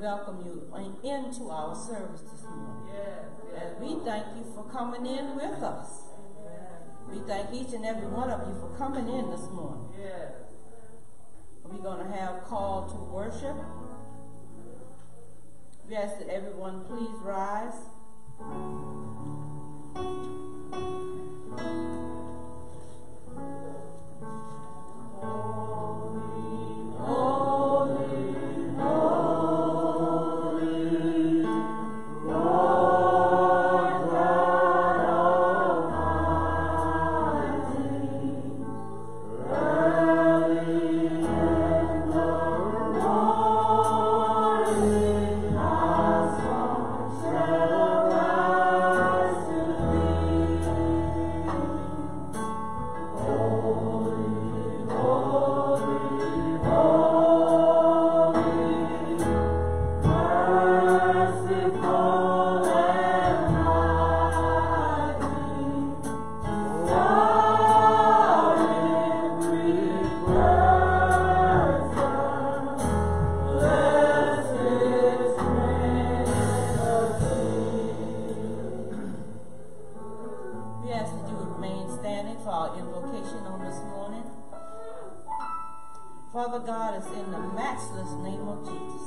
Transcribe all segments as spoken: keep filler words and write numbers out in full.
welcome you into our service this morning. And we thank you for coming in with us. We thank each and every one of you for coming in this morning. We're going to have call to worship. We ask that everyone please rise. Father God, is in the matchless name of Jesus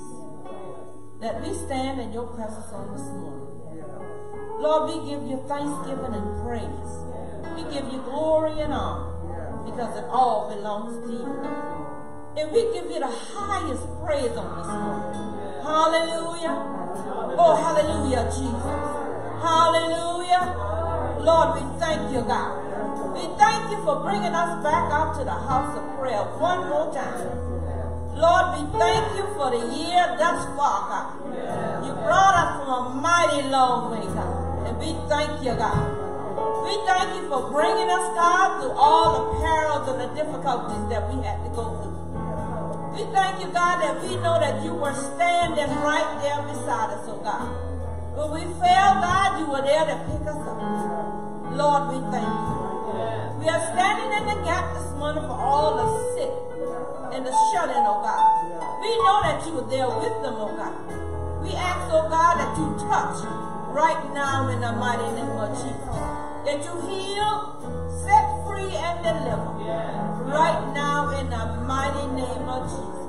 that we stand in your presence on this morning. Lord, we give you thanksgiving and praise. We give you glory and honor because it all belongs to you. And we give you the highest praise on this morning. Hallelujah. Oh, hallelujah, Jesus. Hallelujah. Lord, we thank you, God. We thank you for bringing us back out to the house of prayer one more time. Lord, we thank you for the year thus far, God. You brought us from a mighty long way, God. And we thank you, God. We thank you for bringing us, God, through all the perils and the difficulties that we had to go through. We thank you, God, that we know that you were standing right there beside us, oh God. When we fell, God, you were there to pick us up. Lord, we thank you. We are standing in the gap this morning for all the sick and the shut-in, oh God. We know that you are there with them, oh God. We ask, oh God, that you touch right now in the mighty name of Jesus. That you heal, set free, and deliver right now in the mighty name of Jesus.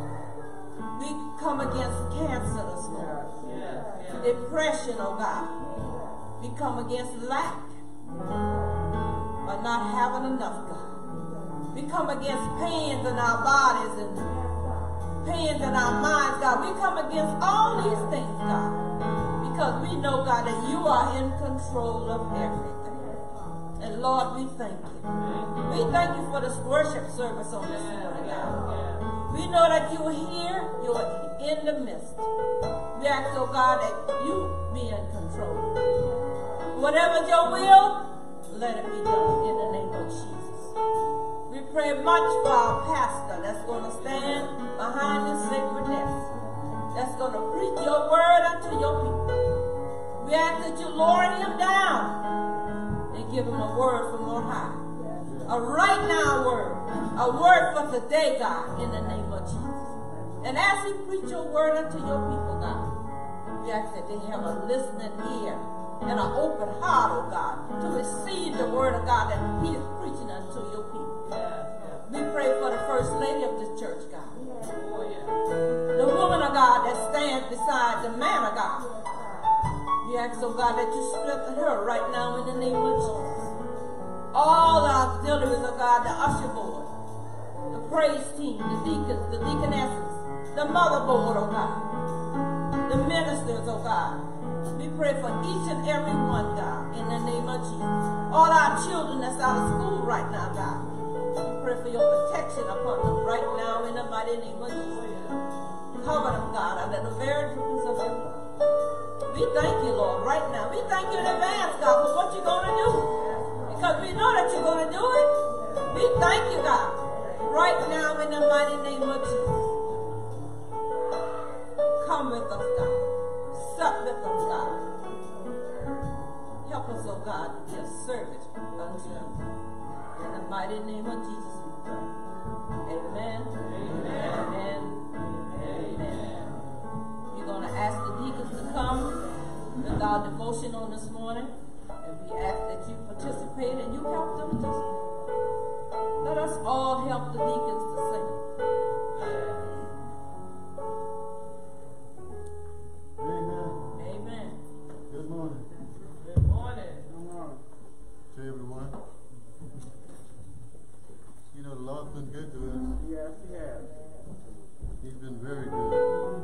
We come against cancer this morning. Depression, oh God. We come against lack. But not having enough, God. We come against pains in our bodies and pains in our minds, God. We come against all these things, God, because we know, God, that you are in control of everything. And Lord, we thank you. We thank you for this worship service on this morning, God. We know that you are here, you are in the midst. We ask, oh God, that you be in control. Whatever's your will, let it be done in the name of Jesus. We pray much for our pastor that's going to stand behind this sacred desk, that's going to preach your word unto your people. We ask that you lower him down and give him a word from on high. A right now word, a word for today, God, in the name of Jesus. And as he preach your word unto your people, God, we ask that they have a listening ear and an open heart, oh God, to receive the word of God that he is preaching unto your people. We pray for the first lady of this church, God. The woman of God that stands beside the man of God. We ask, oh God, that you strengthen her right now in the name of Jesus. All our auxiliaries, oh God, the usher board, the praise team, the deacons, the deaconesses, the mother board, oh God, the ministers, oh God. We pray for each and every one, God, in the name of Jesus. All our children that's out of school right now, God. We pray for your protection upon them right now in the mighty name of Jesus. Cover them, God, under the very purpose of your blood. We thank you, Lord, right now. We thank you in advance, God, for what you're going to do. Because we know that you're going to do it. We thank you, God, right now in the mighty name of Jesus. Come with us, God. Sup with us, God. Help us, oh God, to be a servant unto you. In the mighty name of Jesus we pray. Amen. Amen. Amen. Amen. devotion on this morning. And we ask that you participate and you help them to sing. Let us all help the deacons to sing. Amen. Amen. Good morning. Good morning. Good morning to everyone. You know, the Lord's been good to us. Yes, He has. He's been very good.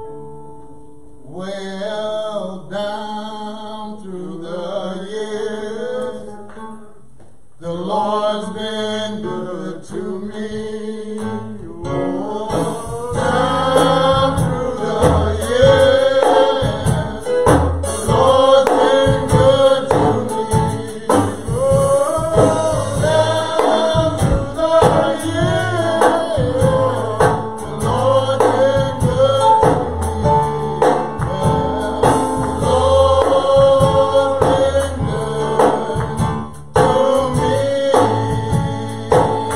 Well, down through the years, the Lord's been good to me. Oh, down through the years, the Lord's been good to me. Oh, down through the years, the Lord's been good to me. The Lord's been good to me.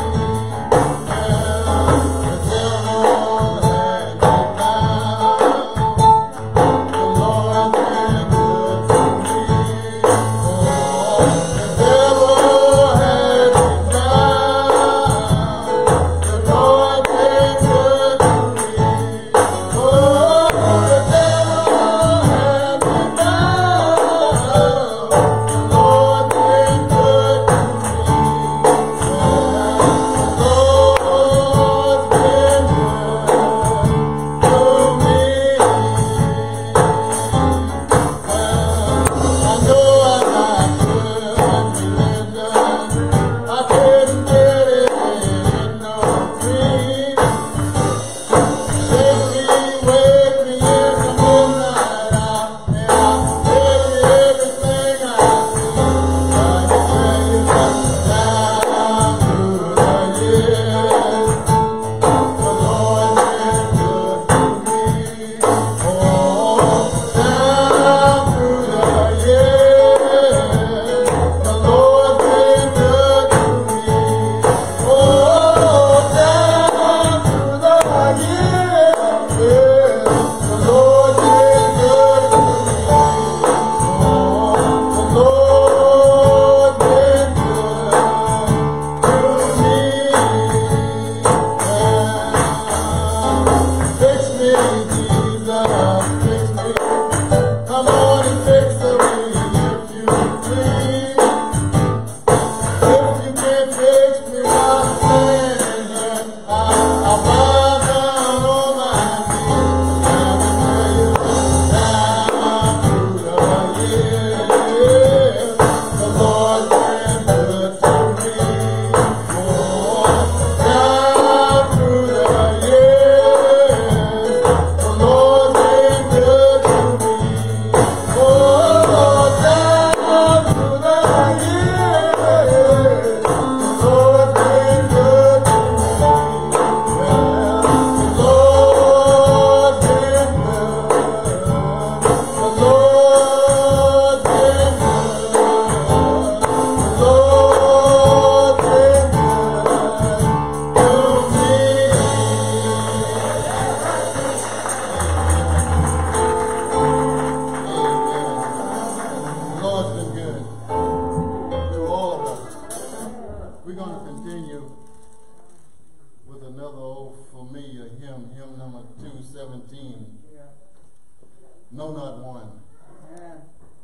No, not one. Amen.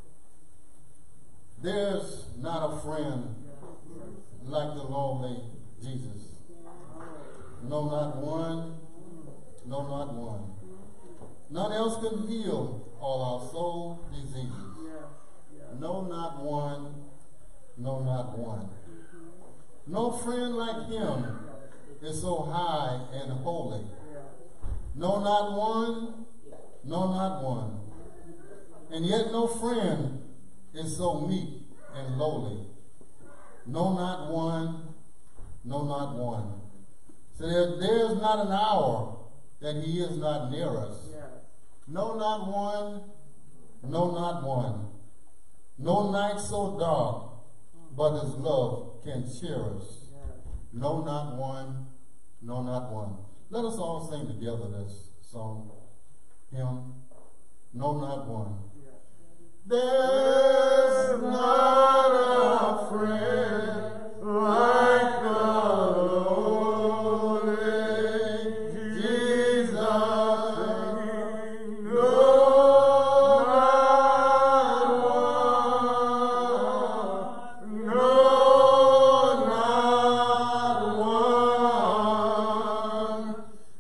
There's not a friend like the lonely Jesus. No, not one. No, not one. None else can heal all our soul diseases. No, not one. No, not one. No friend like him is so high and holy. No, not one. No, not one. And yet no friend is so meek and lowly. No, not one. No, not one. So there, there's not an hour that he is not near us. No, not one. No, not one. No night so dark, but his love can cheer us. No, not one. No, not one. Let us all sing together this song. Hymn, No, Not One. There's not a friend like the lowly Jesus. No, not one. No, not one.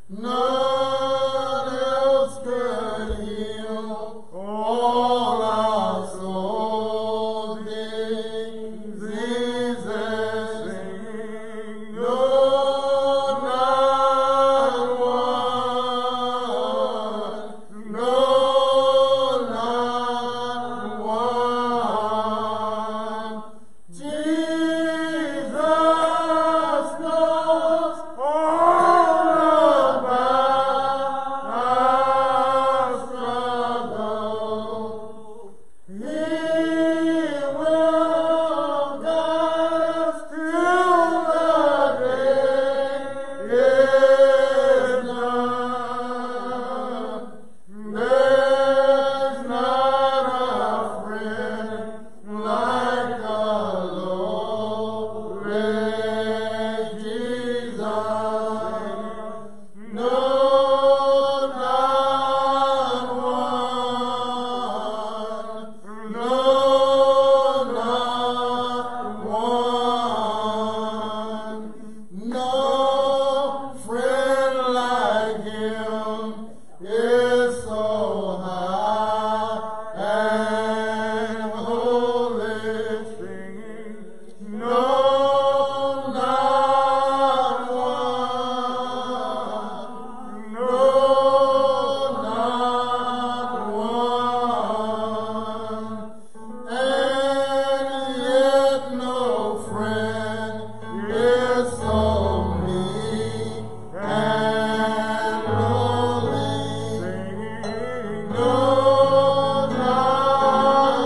None else could heal all our souls' diseases. No, not one. No, not one. Jesus knows all about our struggle. He will guide us till the day is done. There's not a friend like the lowly Jesus. No, not one. No, not one. No friend like him is so high and holy. No, not one. No, not one. And yet no friend is so meek and lowly. No, not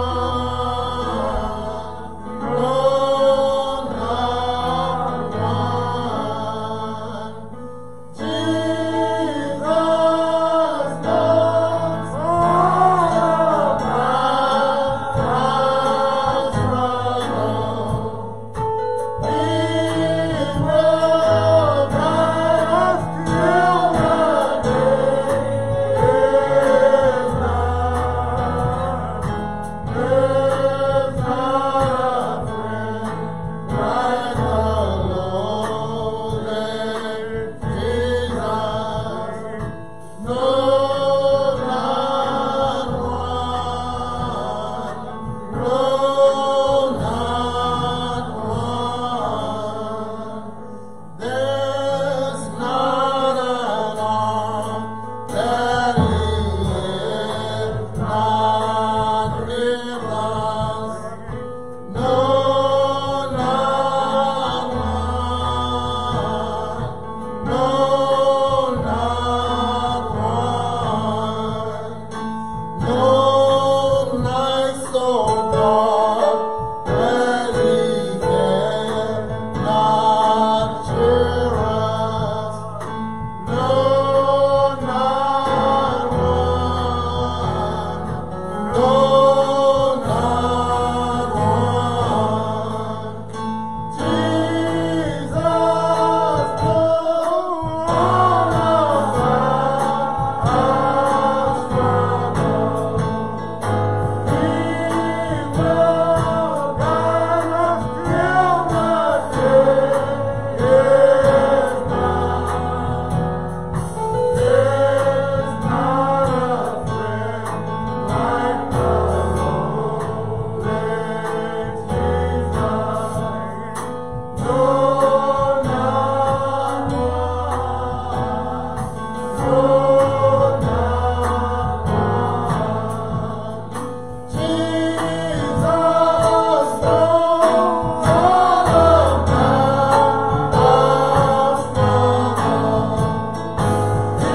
one. No, not one. Jesus knows all about our struggle. He will guide us till the day is done. There's not a friend like the lowly Jesus. No, not one. No, not one. There's not an arm that He is not with us. No, not one. No, not one. No night so dark that He cannot cheer us. No, not one. No, not one. Jesus knows all about our struggle. He will guide us till the day is done. There's not a friend like the lowly Jesus. No, not one. No, not one. Jesus knows all about our struggle. He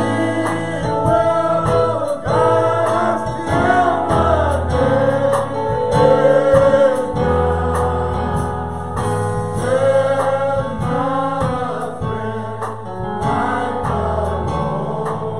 will guide us till the day is done. There's not a friend like the Lord.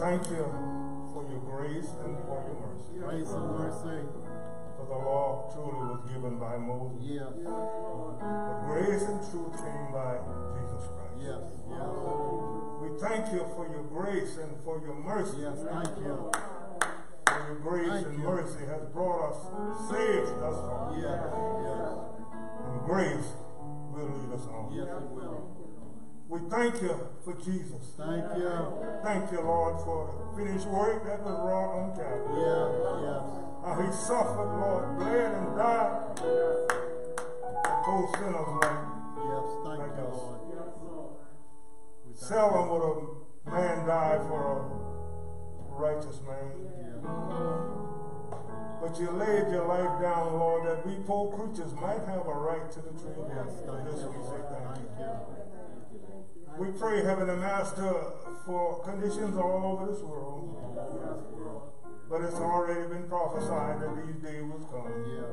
thank you for your grace and for your mercy. Grace and mercy. For the law truly was given by Moses. Yes. But grace and truth came by Jesus Christ. Yes. Yes. We thank you for your grace and for your mercy. Yes. Thank you. For your grace Thank and you. mercy has brought us safe thus far. Yes. Yes. And grace will lead us on. Yes, it will. We thank you for Jesus. Thank you. Thank you, Lord, for the finished work that was wrought on Calvary. Yes. Yes. How he suffered, Lord, bled and died for those sinners like, Yes. Thank like you, us. Lord. We thank Seldom would a man die for a righteous man. you. Yeah. But you laid your life down, Lord, that we poor creatures might have a right to the tree of Yes. life. Thank This you, we say Lord. thank Thank you. you. We pray, Heavenly Master, for conditions all over this world. But it's already been prophesied that these days will come. Yes.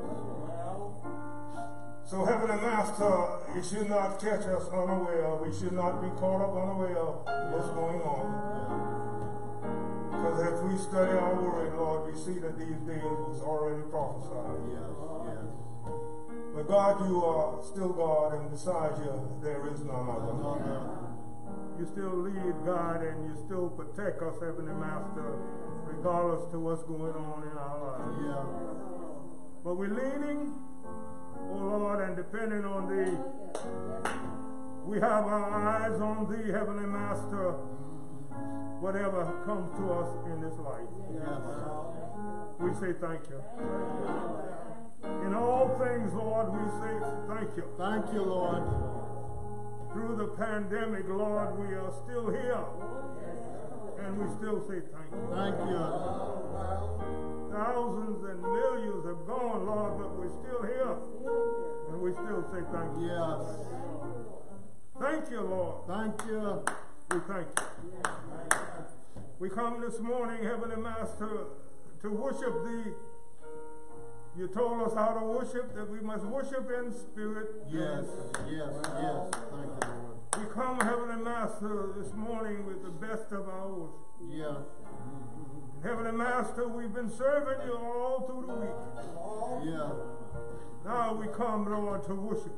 So, Heavenly Master, it should not catch us unaware. We should not be caught up unaware of what's going on. Because as we study our word, Lord, we see that these days was already prophesied. Yes. Yes. But God, you are still God, and besides you, there is none other. You still lead, God, and you still protect us, Heavenly Master, regardless to what's going on in our lives. Yeah. But we're leaning, oh Lord, and depending on Thee. We have our eyes on Thee, Heavenly Master, whatever comes to us in this life. Yes. We say thank you. In all things, Lord, we say thank you. Thank you, Lord. Through the pandemic, Lord, we are still here. And we still say thank you. Thank you. Thousands and millions have gone, Lord, but we're still here. And we still say thank you. Yes. Thank you, Lord. Thank you. We thank you. We come this morning, Heavenly Master, to worship Thee. You told us how to worship, that we must worship in spirit. Yes. Yes. Yes. Thank you, Lord. We come, Heavenly Master, this morning with the best of our worship. Yeah. Heavenly Master, we've been serving you all through the week. Yeah. Now we come, Lord, to worship.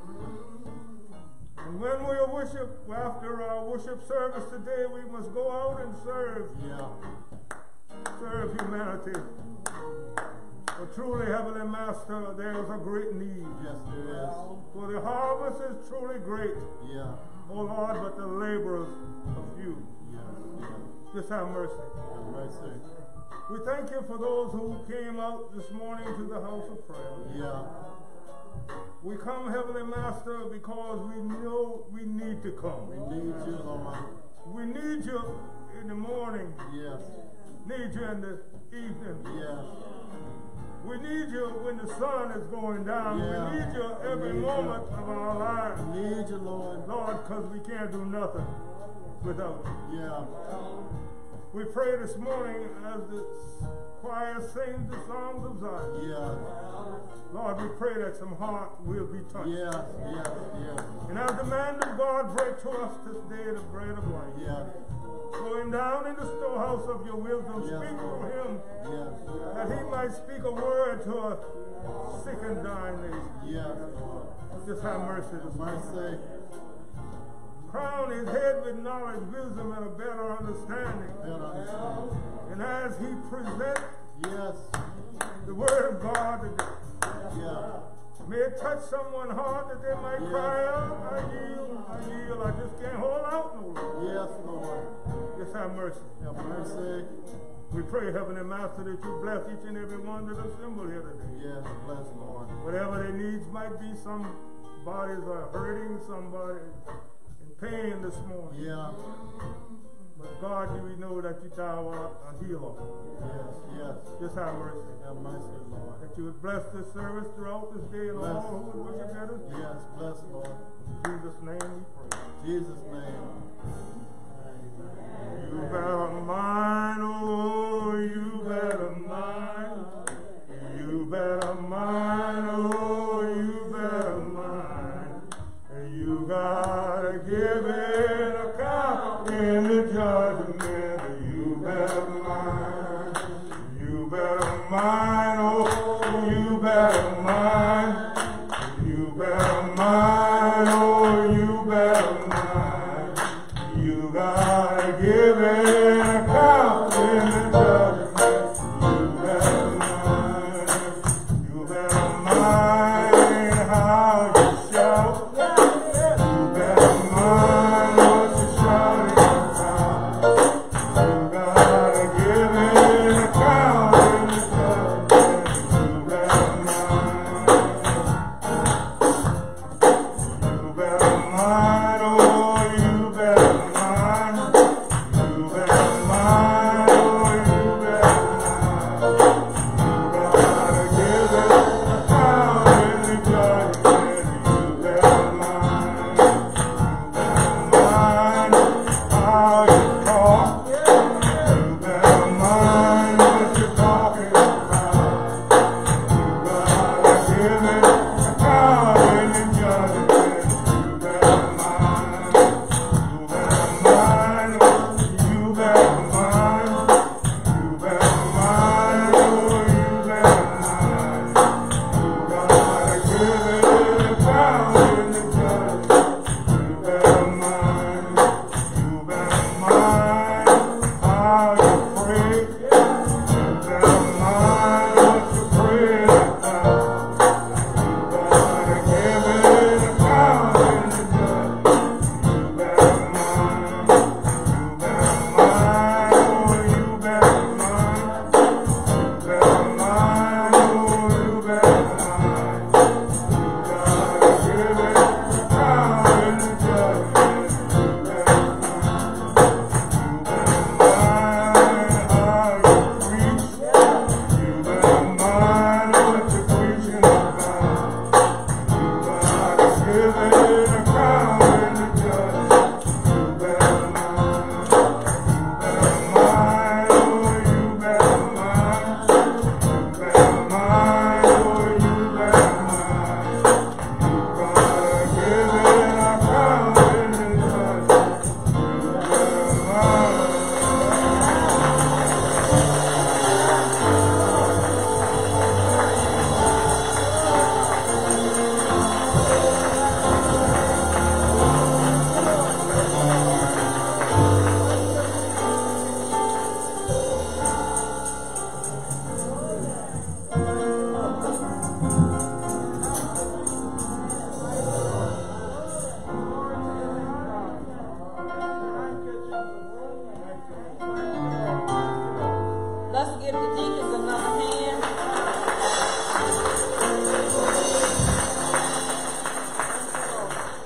And when we worship, after our worship service today, we must go out and serve. Yeah. Serve humanity. For truly, Heavenly Master, there is a great need. Yes, there is. For the harvest is truly great. Yeah. Oh Lord, but the laborers are few. Yes. Yes. Just have mercy. Have mercy. We thank you for those who came out this morning to the house of prayer. Yeah. We come, Heavenly Master, because we know we need to come. We need you, Lord. We need you in the morning. Yes. Need you in the evening. Yes. We need you when the sun is going down. Yeah. We need you every We need moment you. of our lives. We need you, Lord. Lord, because we can't do nothing without you. Yeah. We pray this morning as the choir sings the songs of Zion. Yeah. Lord, we pray that some heart will be touched. Yes. Yes. Yes. And as the man of God break to us this day the bread of life, Yeah. throw him down in the storehouse of your wisdom. Yes. Speak through him Yes. that he might speak a word to a sick and dying nation. Yes, Lord. Just have mercy this Have morning. mercy. Crown his head with knowledge, wisdom, and a better understanding. Better understand. And as he presents Yes. the word of God today, Yeah. may it touch someone's heart that they might Yes. cry out, I yield, I yield, I just can't hold out no longer. Yes, Lord. Just have mercy. Have mercy. We pray, Heavenly Master, that you bless each and every one that assembled here today. Yes, bless, Lord. Whatever their needs might be, some bodies are hurting, somebody in pain this morning. Yeah. But God, you we know that you thou art a healer. Yes, yes. Just have mercy. Have mercy, Lord. That you would bless this service throughout this day and Bless. all who would worship at us. Yes, bless, Lord. In Jesus' name we pray. In Jesus' name. You better mind, oh, you better mind. You better mind, oh, you better mind. You gotta give it a count in the judgment. You better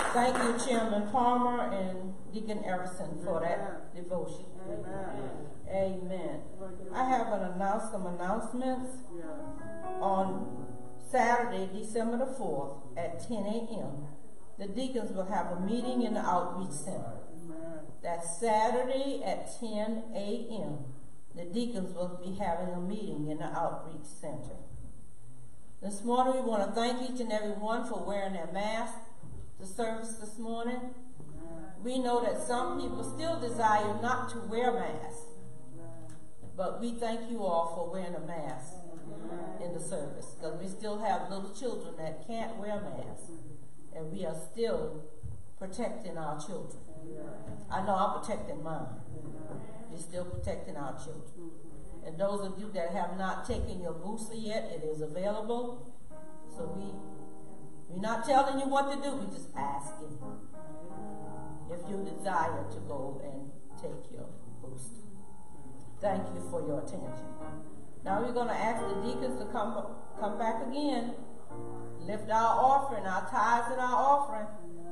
Thank you, Chairman Palmer and Deacon Everson, for that devotion. Amen. Amen. I have an announce some announcements. On Saturday, December the fourth at ten a m the deacons will have a meeting in the Outreach Center. That's Saturday at ten a m The deacons will be having a meeting in the Outreach Center. This morning, we want to thank each and every one for wearing their mask to service this morning. We know that some people still desire not to wear masks, but we thank you all for wearing a mask in the service, because we still have little children that can't wear masks, and we are still protecting our children. I know I'm protecting mine. We're still protecting our children. And those of you that have not taken your booster yet, it is available. So we, we're not telling you what to do, we're just asking if you desire to go and take your booster. Thank you for your attention. Now we're going to ask the deacons to come, come back again, lift our offering, our tithes and our offering.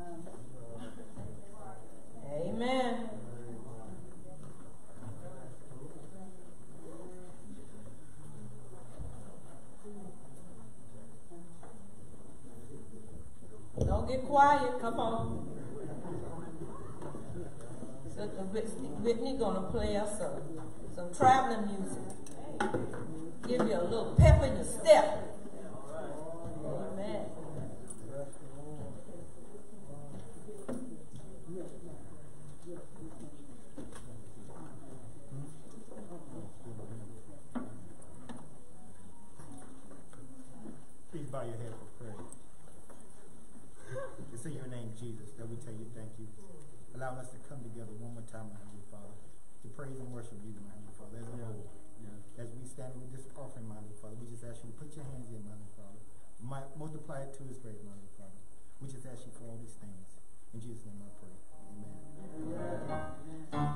Amen. Don't get quiet. Come on. Sister Whitney gonna play us some, some traveling music. Give you a little pep in your step. Amen. Please bow your head for prayer. It's in your name, Jesus, that we tell you thank you. Allowing us to come together one more time, my Heavenly Father, to praise and worship you, my Heavenly Father, as a whole. Yeah. As we stand with this offering, my Heavenly Father, we just ask you to put your hands in, my Heavenly Father. My, multiply it to his grave, my Heavenly Father. We just ask you for all these things. In Jesus' name I pray. Amen. Amen.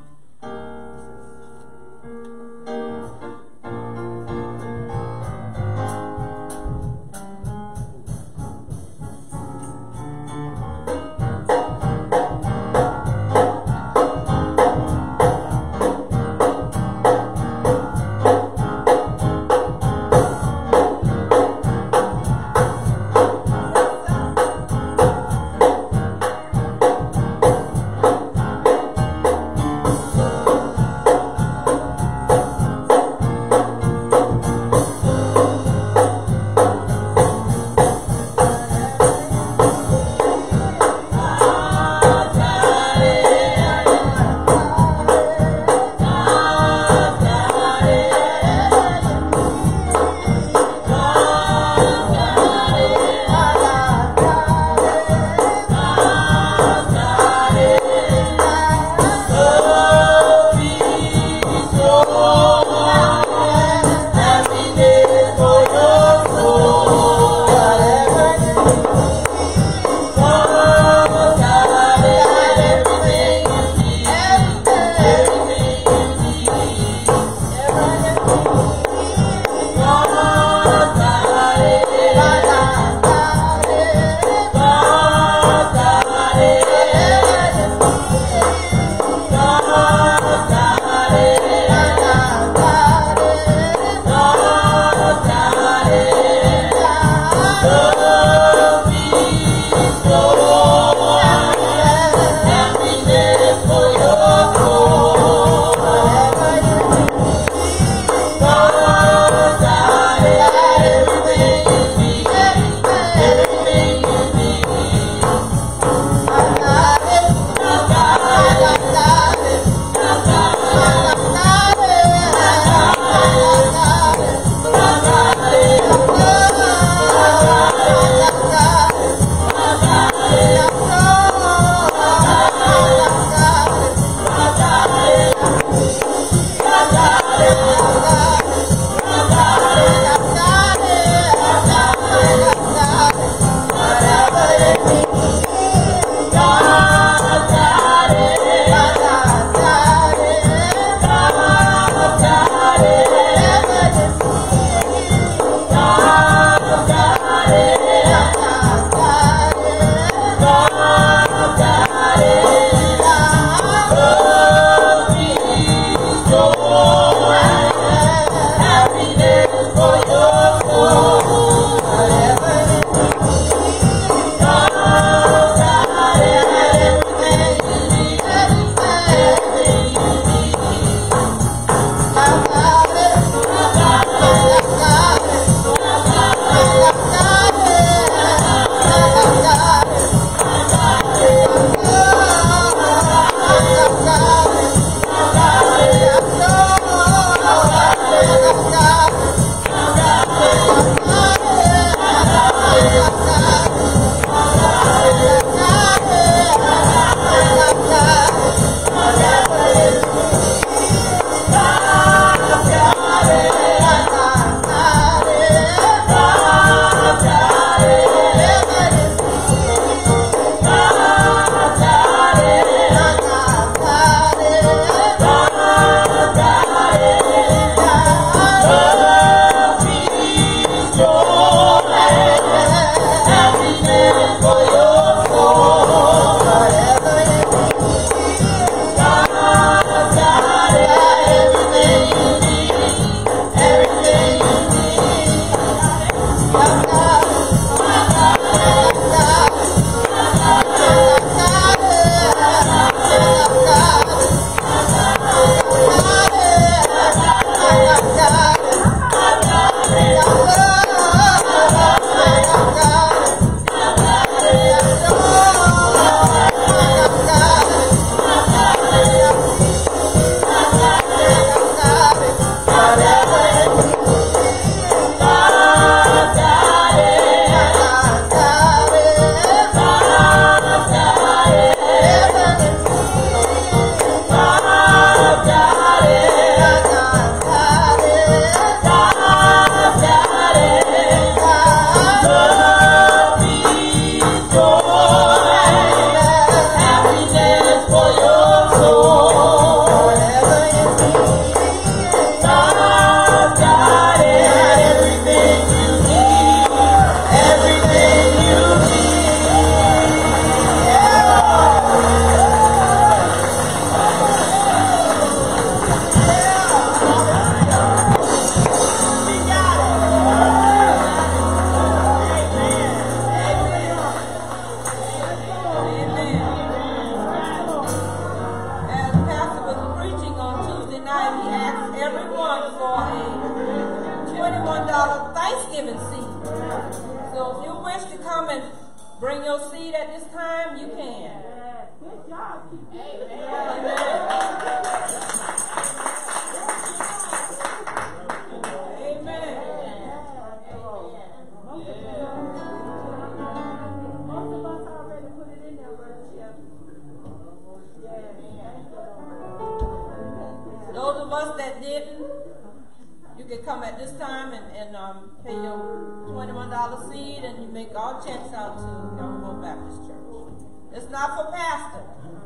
can come at this time and, and um, pay your twenty-one dollar seed, and you make all checks out to Elmwood Baptist Church. It's not for pastor.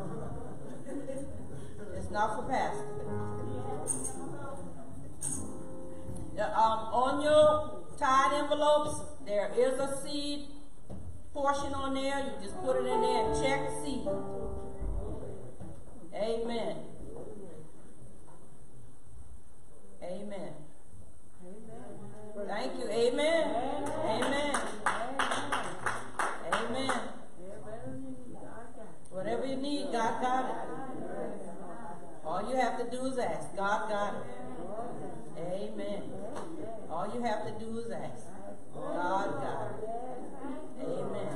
It's not for pastor. The, um, on your tied envelopes, there is a seed portion on there. You just put it in there and check seed. Amen. Amen. Thank you. Amen. Amen. Amen. Whatever you need, God got it. All you have to do is ask. God got it. Amen. All you have to do is ask. God got it. Amen.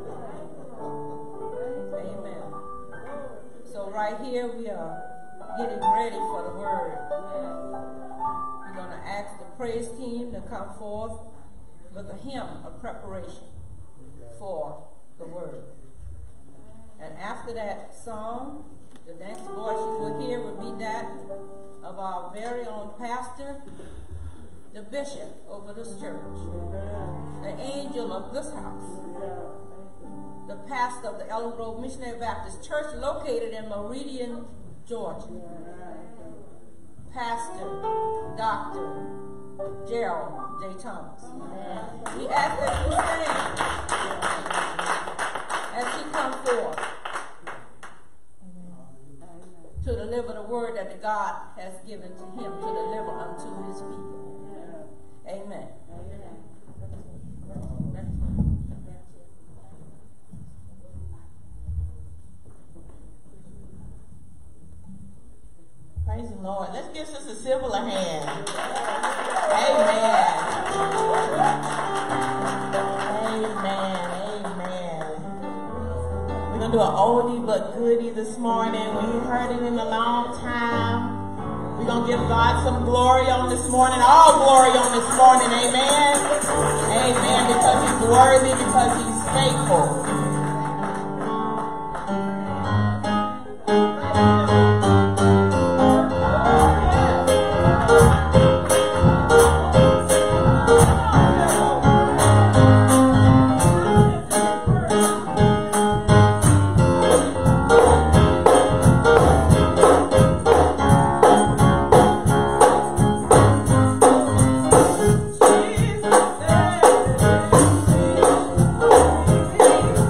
Amen. So right here we are getting ready for the word. We're going to ask the praise team to come forth with a hymn of preparation for the word. And after that song, the next voice you will hear will be that of our very own pastor, the bishop over this church, the angel of this house, the pastor of the Ellen Grove Missionary Baptist Church located in Meridian, Georgia, Pastor Doctor Gerald J. Thomas. We ask that you stand as he comes forth to deliver the word that the God has given to him to deliver unto his people. Amen. Praise the Lord. Let's give Sister Sybil a hand. Amen. Amen. Amen. We're going to do an oldie but goodie this morning. We ain't heard it in a long time. We're going to give God some glory on this morning. All glory on this morning. Amen. Amen. Because he's worthy, because he's faithful. Jesus said,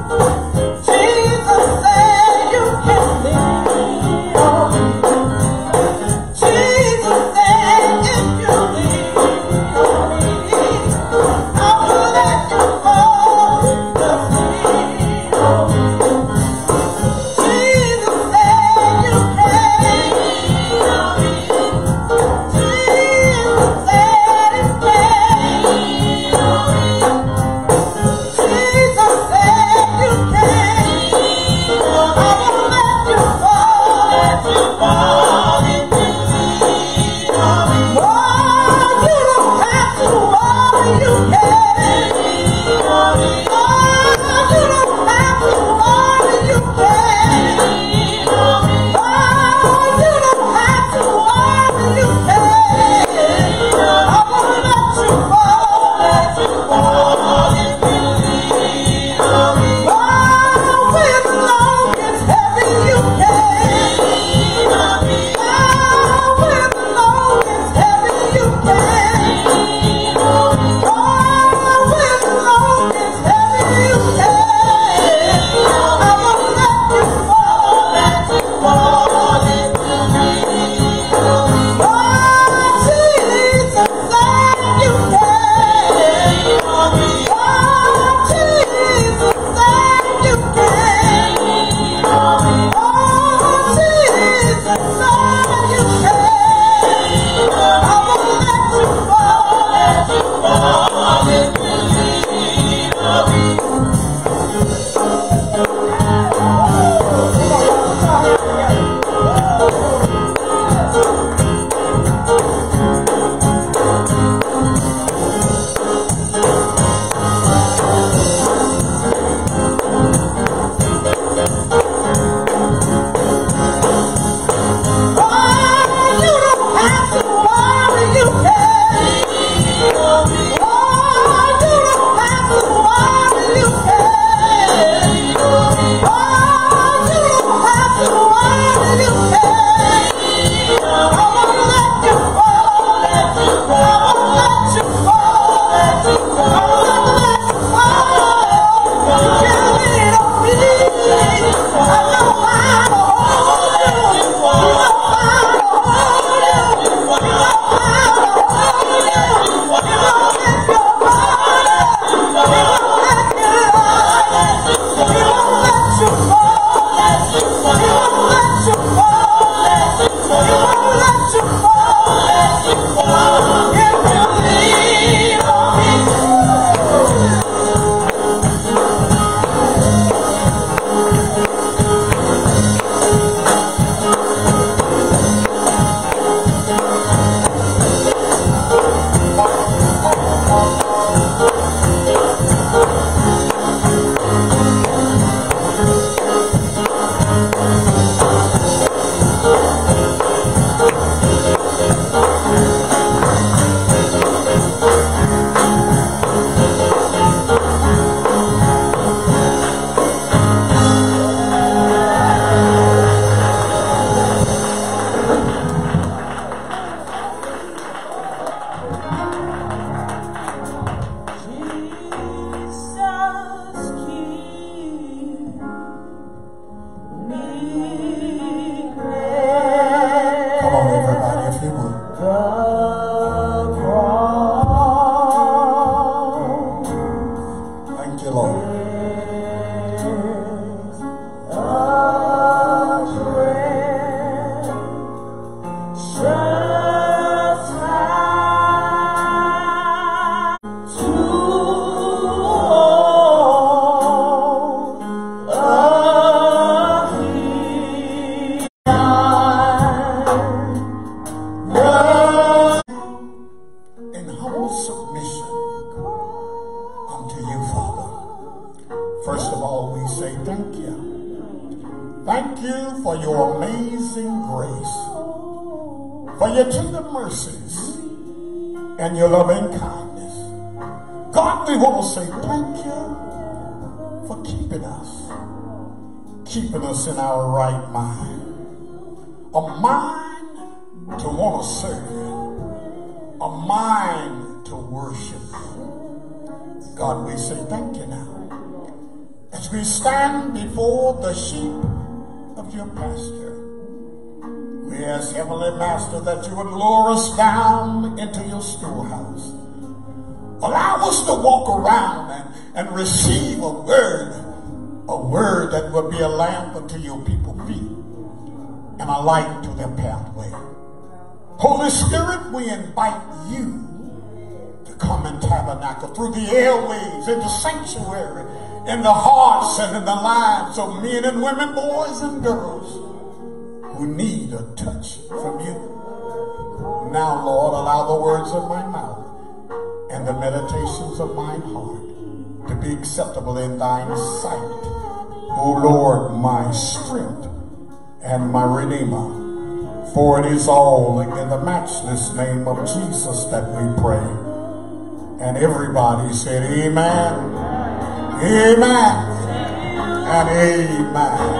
Thank you for your amazing grace, for your tender mercies, and your loving kindness. God, we want to say thank you for keeping us, keeping us in our right mind, a mind to want to serve you, a mind to worship you. God, we say thank you now. As we stand before the sheep of your pasture, we ask, Heavenly Master, that you would lower us down into your storehouse. Allow us to walk around and, and receive a word, a word that will be a lamp unto your people's feet and a light to their pathway. Holy Spirit, we invite you to come and tabernacle through the airways, in the sanctuary, in the hearts and in the lives of men and women, boys and girls who need a touch from you. Now, Lord, allow the words of my mouth and the meditations of mine heart to be acceptable in thine sight, O Lord, my strength and my Redeemer. For it is all in the matchless name of Jesus that we pray. And everybody said amen, amen, and amen.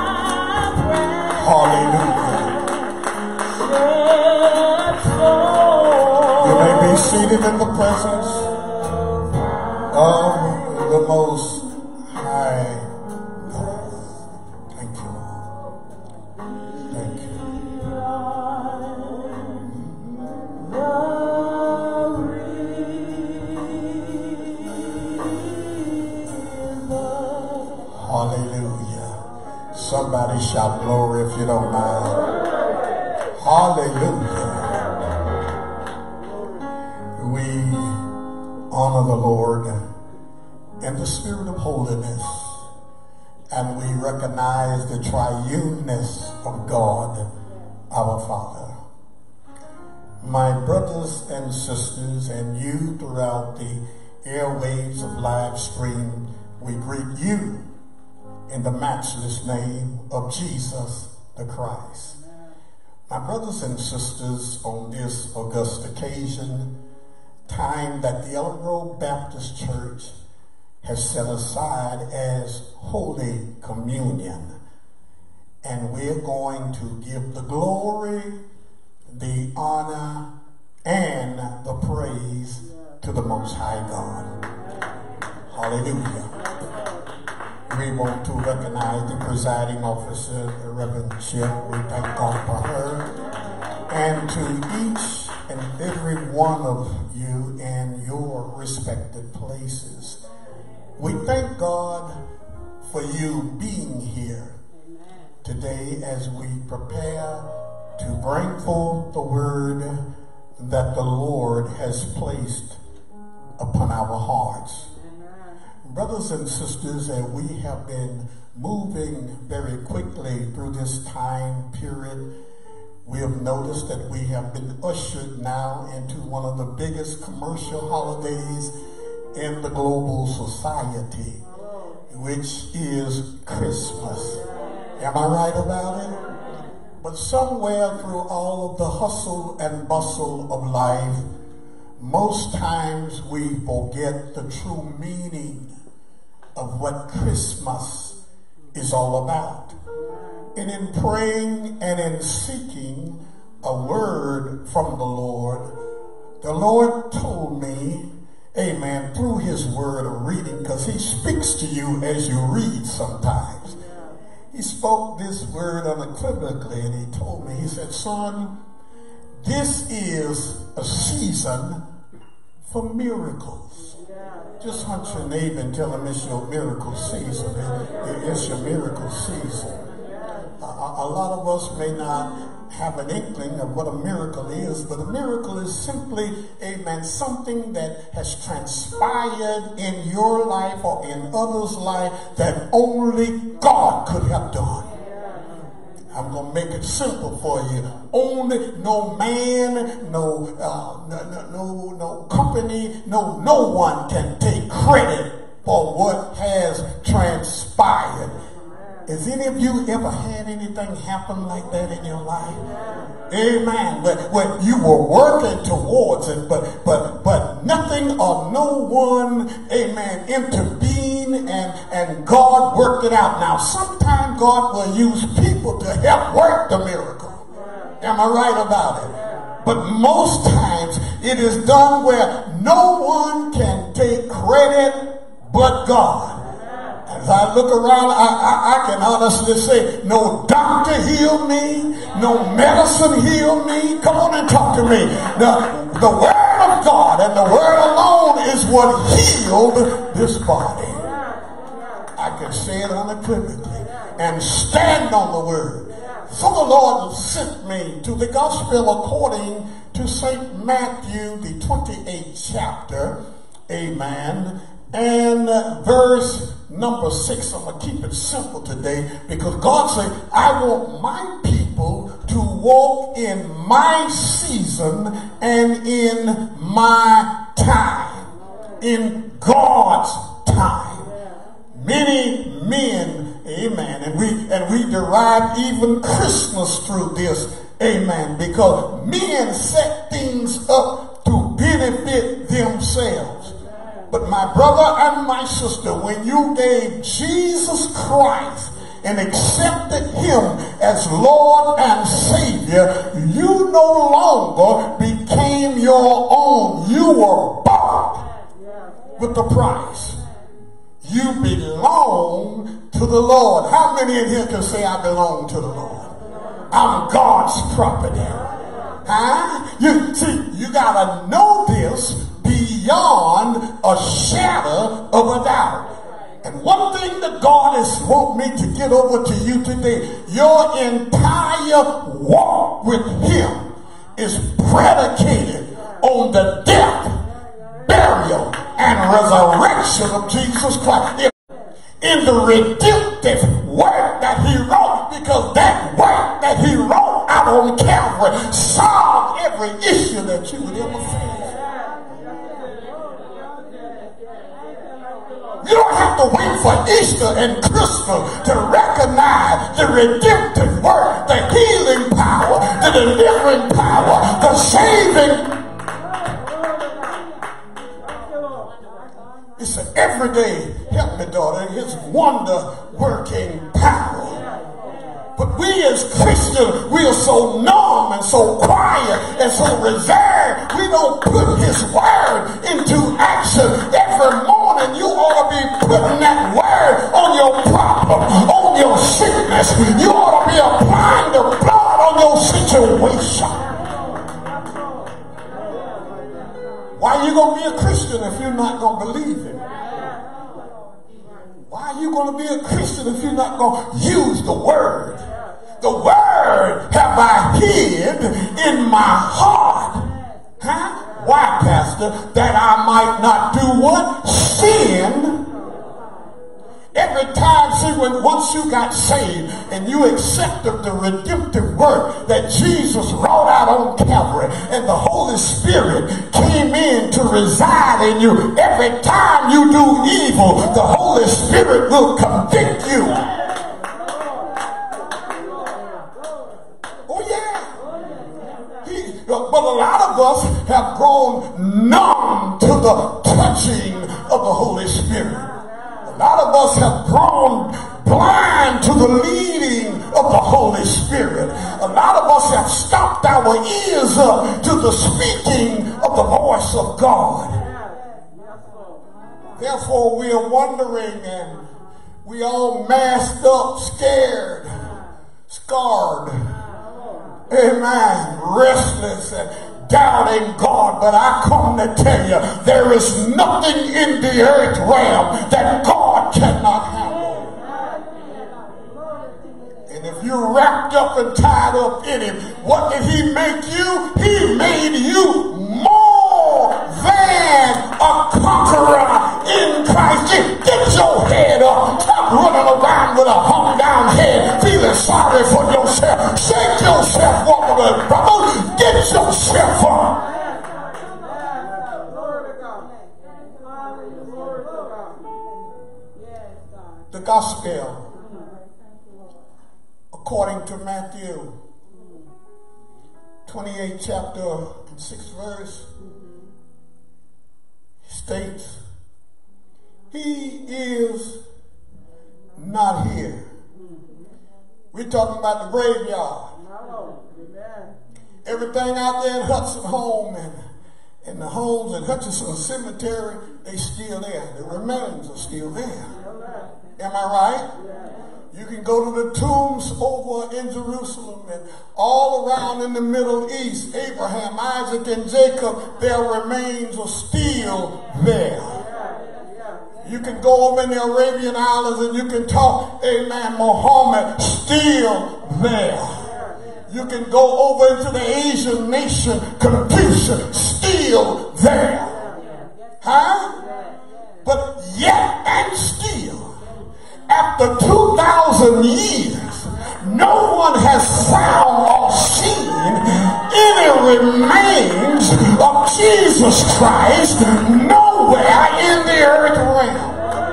Hallelujah. You may be seated in the presence of the Most High God. Thank you, Lord. Thank you. Hallelujah. Somebody shout glory if you don't mind. Hallelujah. We honor the Lord in the spirit of holiness, and we recognize the triuneness of God, our Father. My brothers and sisters, and you throughout the airwaves of live stream, we greet you in the matchless name of Jesus the Christ. My brothers and sisters, on this august occasion, time that the Ellen Road Baptist Church has set aside as Holy Communion, and we're going to give the glory, the honor, and the praise to the Most High God. Hallelujah. We want to recognize the presiding officer, the Reverend Chip. We thank God for her. And to each and every one of you in your respective places, we thank God for you being here today as we prepare to bring forth the word that the Lord has placed upon our hearts. Brothers and sisters, and we have been moving very quickly through this time period. We have noticed that we have been ushered now into one of the biggest commercial holidays in the global society, which is Christmas. Am I right about it? But somewhere through all of the hustle and bustle of life, most times we forget the true meaning of what Christmas is all about. And in praying and in seeking a word from the Lord, the Lord told me, amen, through his word of reading, because he speaks to you as you read sometimes. He spoke this word unequivocally, and he told me, he said, son, this is a season for miracles. Just hunt your neighbor and tell him it's your miracle season. It's your miracle season. A, a lot of us may not have an inkling of what a miracle is, but a miracle is simply, amen, something that has transpired in your life or in others' life that only God could have done. I'm going to make it simple for you. Only, no man, no, uh, no, no, no company, no, no one can take credit for what has transpired Has any of you ever had anything happen like that in your life? Amen. But when you were working towards it, but but but nothing or no one, amen, intervened and, and God worked it out. Now, sometimes God will use people to help work the miracle. Am I right about it? But most times it is done where no one can take credit but God. As I look around, I, I, I can honestly say, no doctor healed me, no medicine healed me. Come on and talk to me. The, the word of God and the word alone is what healed this body. I can say it unequivocally and stand on the word. So the Lord sent me to the gospel according to Saint Matthew, the twenty-eighth chapter. Amen. And uh, verse number six, I'm going to keep it simple today because God said, I want my people to walk in my season and in my time, in God's time. Many men, amen, and we, and we derive even Christmas through this, amen, because men set things up to benefit themselves. But my brother and my sister, when you gave Jesus Christ and accepted him as Lord and Savior, you no longer became your own. You were bought with the price. You belong to the Lord. How many in here can say I belong to the Lord? I'm God's property. Huh? You see, you gotta know this beyond a shadow of a doubt. And one thing that God is want me to get over to you today, your entire walk with him is predicated on the death, burial, and resurrection of Jesus Christ. In the redemptive work that he wrote, because that work that he wrote out on Calvary solved every issue that you would ever face. You don't have to wait for Easter and Christmas to recognize the redemptive work, the healing power, the delivering power, the saving. It's an everyday, help me daughter, his wonder-working power. But we as Christians, we are so numb and so quiet and so reserved. We don't put his word into action. Every morning you ought to be putting that word on your problem, on your sickness. You ought to be applying the blood on your situation. Why are you going to be a Christian if you're not going to believe it? Why are you going to be a Christian if you're not going to use the word? The word have I hid in my heart. Huh? Why, Pastor? That I might not do what? Sin. Every time, see, when once you got saved and you accepted the redemptive work that Jesus wrought out on Calvary and the Holy Spirit came in to reside in you, every time you do evil, the Holy Spirit will convict you. Oh, yeah. He, but a lot of us have grown numb to the touching of the Holy Spirit. A lot of us have grown blind to the leading of the Holy Spirit. A lot of us have stopped our ears up to the speaking of the voice of God. Therefore, we are wondering and we all masked up, scared, scarred, amen, restless and doubting God. But I come to tell you, there is nothing in the earth realm that God cannot handle. And if you're wrapped up and tied up in him, what did he make you? He made you more than a conqueror in Christ. Get, get your head up. Stop running around with a hung down head, feeling sorry for yourself. Shake yourself, woman, brother. Get yourself up. The gospel according to Matthew twenty-eighth chapter and sixth verse, states, he is not here. We're talking about the graveyard. Everything out there in Hudson Home and in the homes in Hutchinson Cemetery, they still there. The remains are still there. Am I right? You can go to the tombs over in Jerusalem and all around in the Middle East. Abraham, Isaac, and Jacob, their remains are still there. You can go over in the Arabian Islands and you can talk, amen, Muhammad, still there. You can go over into the Asian nation, Confucius, still there. Huh? But yet and still, after two thousand years, no one has found or seen any remains of Jesus Christ nowhere in the earth realm.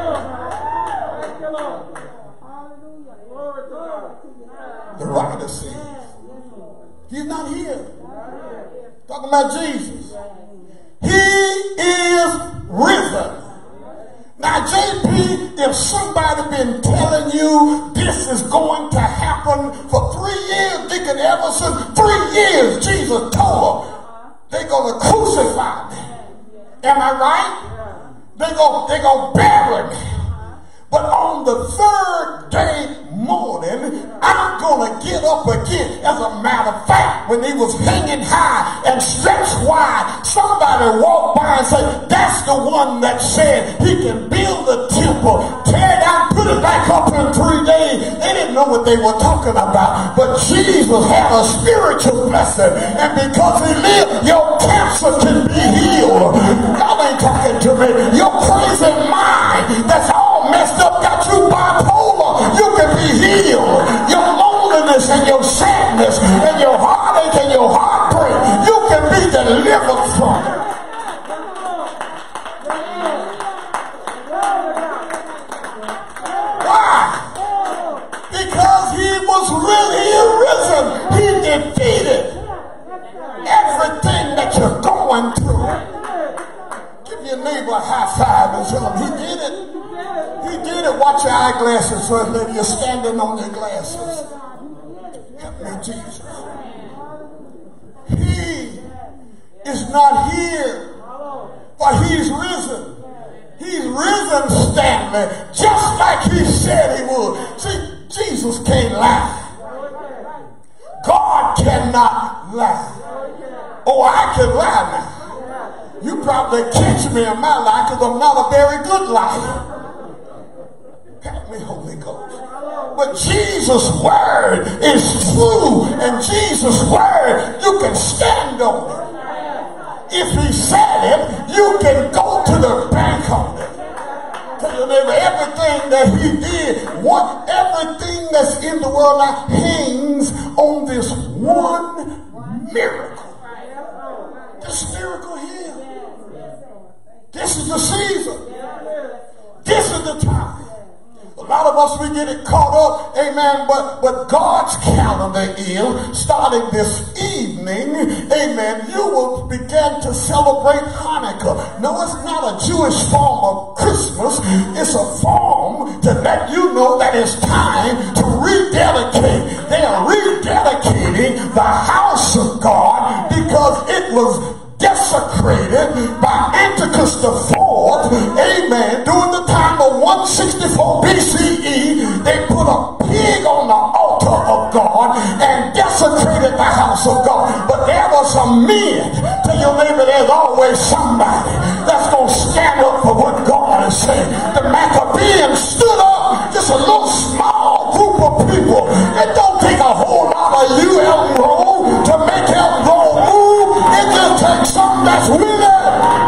The writer says, he's not here. Talking about Jesus. He is risen. Now, J P, if somebody been telling you this is going to happen for three years, Deacon Everson, three years, Jesus told them, they're going to crucify me. Am I right? They're going they gonna bury me. But on the third day morning, I'm going to get up again. As a matter of fact, when he was hanging high and stretched wide, somebody walked by and said, that's the one that said he can build the temple, tear it down, put it back up in three days. They didn't know what they were talking about. But Jesus had a spiritual blessing. And because he lived, your cancer can be healed. Y'all ain't talking to me. Your crazy mind that's all messed up, got you bipolar, you can be healed. Your loneliness and your sadness and your heartache and your heartbreak, you can be delivered from it. Why? Because he was really risen. He defeated everything that you're going through. Give your neighbor a high five and tell him he did it. He did it. Watch your eyeglasses so that you're standing on your glasses. Help me, Jesus. He is not here, but he's risen. He's risen, Stanley, just like he said he would. See, Jesus can't lie. God cannot lie. Oh, I can lie now. You probably catch me in my life because I'm not a very good liar. Help me, Holy Ghost. But Jesus' word is true, and Jesus' word, you can stand on it. If he said it, you can go to the bank on it. Tell your neighbor, everything that he did, what, everything that's in the world now hangs on this one miracle. This miracle here. This is the season. This is the time. A lot of us, we get it caught up, amen, but, but God's calendar is, starting this evening, amen, you will begin to celebrate Hanukkah. No, it's not a Jewish form of Christmas. It's a form to let you know that it's time to rededicate. They are rededicating the house of God because it was desecrated by Antiochus the fourth, amen, during the time of one sixty-four B C E. They put a pig on the altar of God and desecrated the house of God. But there were some men. Tell your neighbor, there's always somebody that's going to stand up for what God is saying. The Maccabees stood up, just a little small group of people. It don't take a whole lot of you, Elton Roll, to make Elton Roll move. It just takes something that's with it.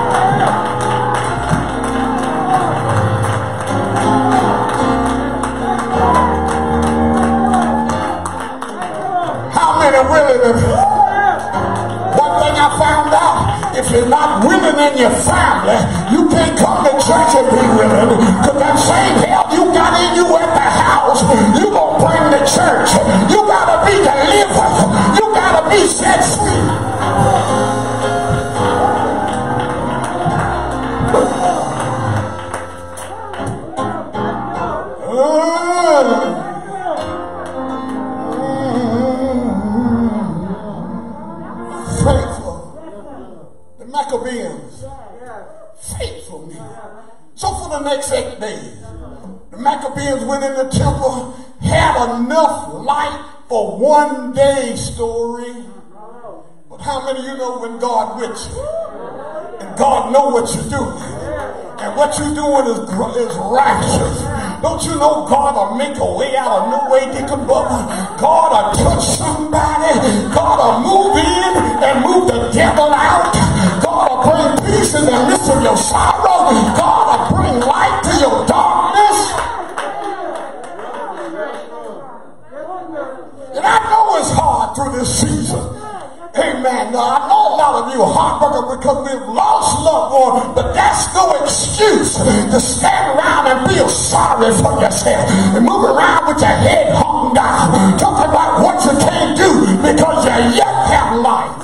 How many willing? One thing I found out, if you're not willing in your family, you can't come to church and be willing. Because that same hell you got in you at the house, you gonna bring to church. You He set free. Maccabees, faithful men. So for the next eight days, the Maccabees went in the temple, had enough light for one day story. But how many of you know when God with you? And God know what you're doing. And what you're doing is, is righteous. Don't you know God will make a way out of no way, Deacon Bubba? God will touch somebody. God will move in and move the devil out. God will bring peace in the midst of your sorrow. God will bring light to your darkness. And I know it's hard through this season. Amen. Now, I know a lot of you are heartbroken because we've lost loved ones, but that's no excuse to stand around and feel sorry for yourself and move around with your head hung down, talking about what you can't do because you yet have life.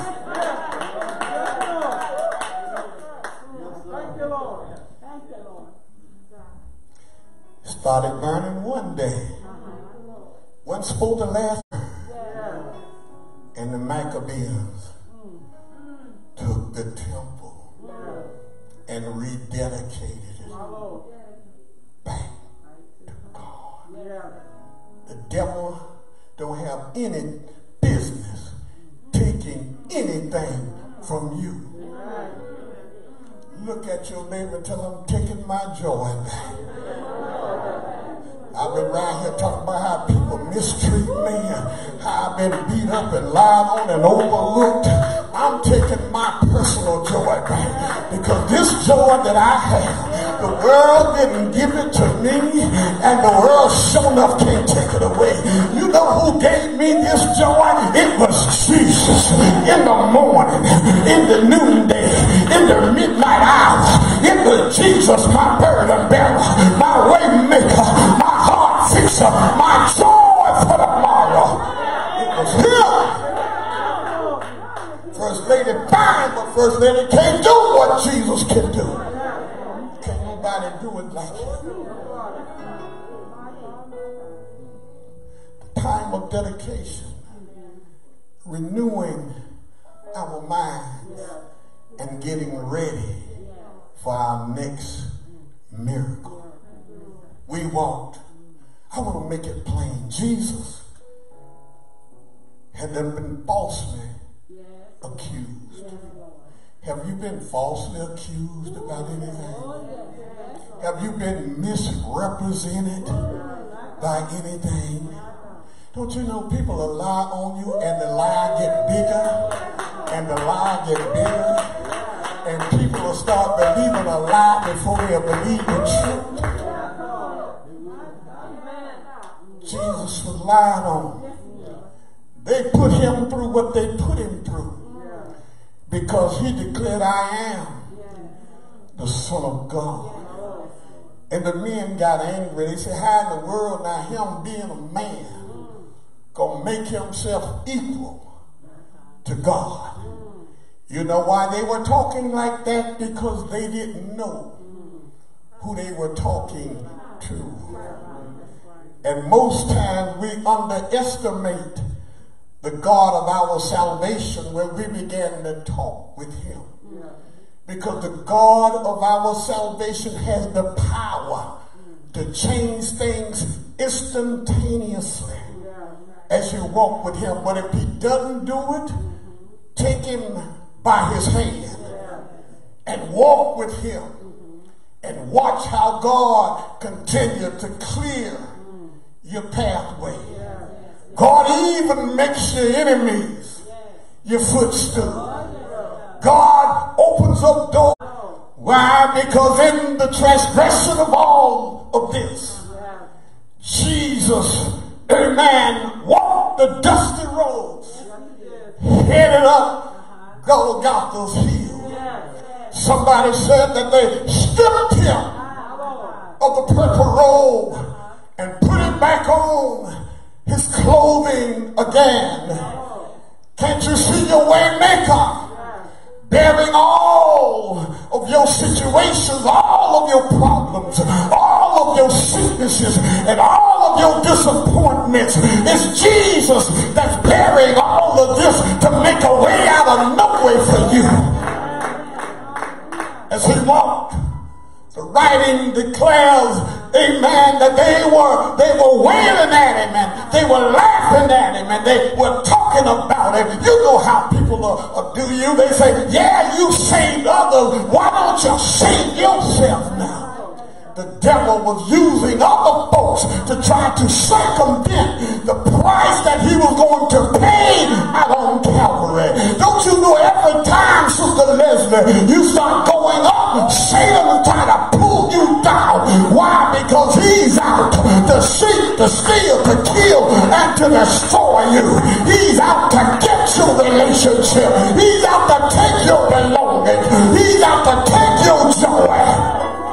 Started burning one day. Wasn't supposed to last. And the Maccabees took the temple and rededicated it back to God. The devil don't have any business taking anything from you. Look at your neighbor and tell him, taking my joy back. I've been around here talking about how people mistreat me, how I've been beat up and lied on and overlooked. I'm taking my personal joy back because this joy that I have, the world didn't give it to me and the world sure enough can't take it away. You know who gave me this joy? It was Jesus. In the morning, in the noonday, in the midnight hour, it was Jesus, my burden bearer, my way maker, my heart fixer, my joy for tomorrow. It was him. First lady fine, but first lady can't do what Jesus can do. Can't nobody do it like him. The time of dedication, renewing our minds and getting ready for our next miracle. We walked. I want to make it plain. Jesus had never been falsely accused. Have you been falsely accused about anything? Have you been misrepresented by anything? Don't you know people will lie on you and the lie get bigger and the lie get bigger and people will start believing a lie before they'll believe the truth. Jesus was lied on. They put him through what they put him through because he declared, I am the Son of God. And the men got angry. They said, how in the world now him being a man gonna make himself equal to God? You know why they were talking like that? Because they didn't know who they were talking to. And most times we underestimate the God of our salvation when we begin to talk with him. Because the God of our salvation has the power to change things instantaneously as you walk with him. But if he doesn't do it, take him by his hand and walk with him and watch how God continues to clear your pathway. God even makes your enemies your footstool. God opens up doors. Why? Because in the transgression of all of this, Jesus, amen, walked the dusty roads, headed up Golgotha's hill. Somebody said that they stripped him of the purple robe and put it back on his clothing again. Can't you see your way maker bearing all of your situations, all of your problems, all of your sicknesses, and all of your disappointments? It's Jesus that's bearing all of this to make a way out of no way for you. As he walked, the writing declares, amen, that they were they were wailing at him and they were laughing at him and they were talking about him. You know how people are, are do you. They say, yeah, you saved others. Why don't you save yourself now? The devil was using other folks to try to circumvent the price that he was going to pay out on Calvary. Don't you know every time, Sister Leslie, you start going up, Satan will try to pull you down. Why? Because he's out to seek, to steal, to kill, and to destroy you. He's out to get your relationship. He's out to take your belongings. He's out to take your joy.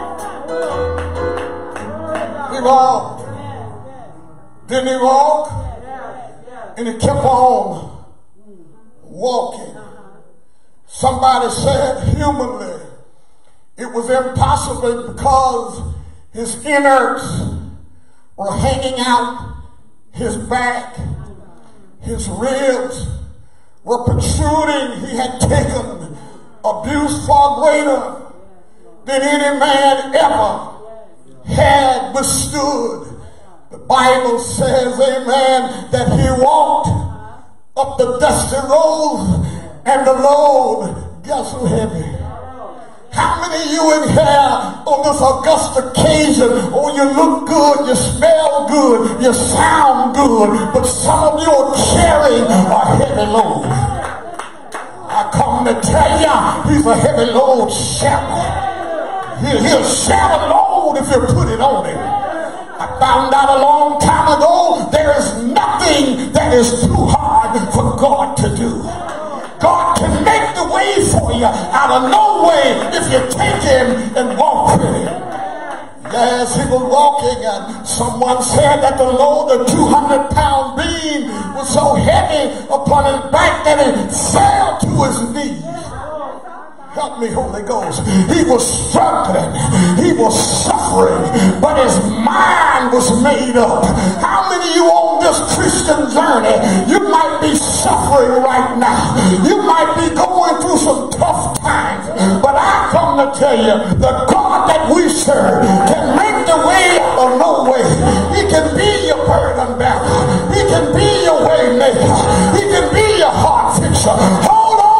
Walked. Then he walked and he kept on walking. Somebody said humanly it was impossible because his innards were hanging out his back, his ribs were protruding. He had taken abuse far greater than any man ever had withstood. The Bible says, amen, that he walked up the dusty road and the load got so heavy. How many of you in here on this august occasion, oh, you look good, you smell good, you sound good, but some of you are carrying a heavy load. I come to tell you, he's a heavy load shepherd. He'll share a load if you put it on him. I found out a long time ago there is nothing that is too hard for God to do. God can make the way for you out of no way if you take him and walk with him. Yes, he was walking and someone said that the load of two hundred pound beam was so heavy upon his back that he fell to his knees. Help me, Holy Ghost. He was struggling. He was suffering. But his mind was made up. How many of you on this Christian journey, you might be suffering right now. You might be going through some tough times. But I come to tell you, the God that we serve can make the way or no way. He can be your burden bearer. He can be your way maker. He can be your heart fixer. Hold on.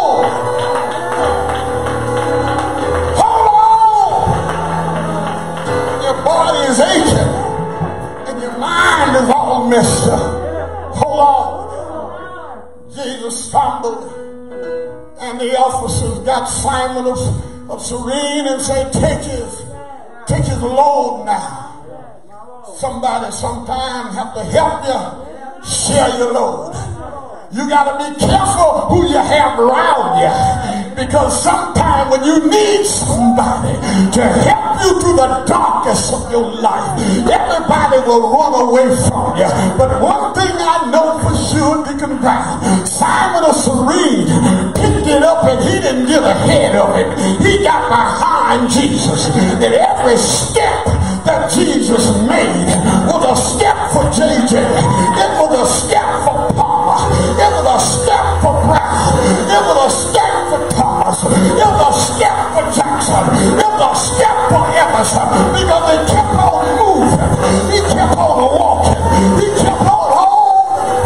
Is aching and your mind is all messed up. Hold on. Jesus stumbled and the officers got Simon of, of Cyrene and said, take his, take his load now. Somebody sometime have to help you share your load. You got to be careful who you have around you, because sometimes when you need somebody to help you through the darkest of your life, everybody will run away from you. But one thing I know for sure, Deacon Brown, Simon of Cyrene picked it up and he didn't get ahead of it. He got behind Jesus. And every step that Jesus made was a step for J J. It was a step for Palmer. It was a step for Brown. It was a step for Thomas. It was a step for Jackson. It was a step for Emerson. Because they kept on moving. He kept on walking. He kept on holding.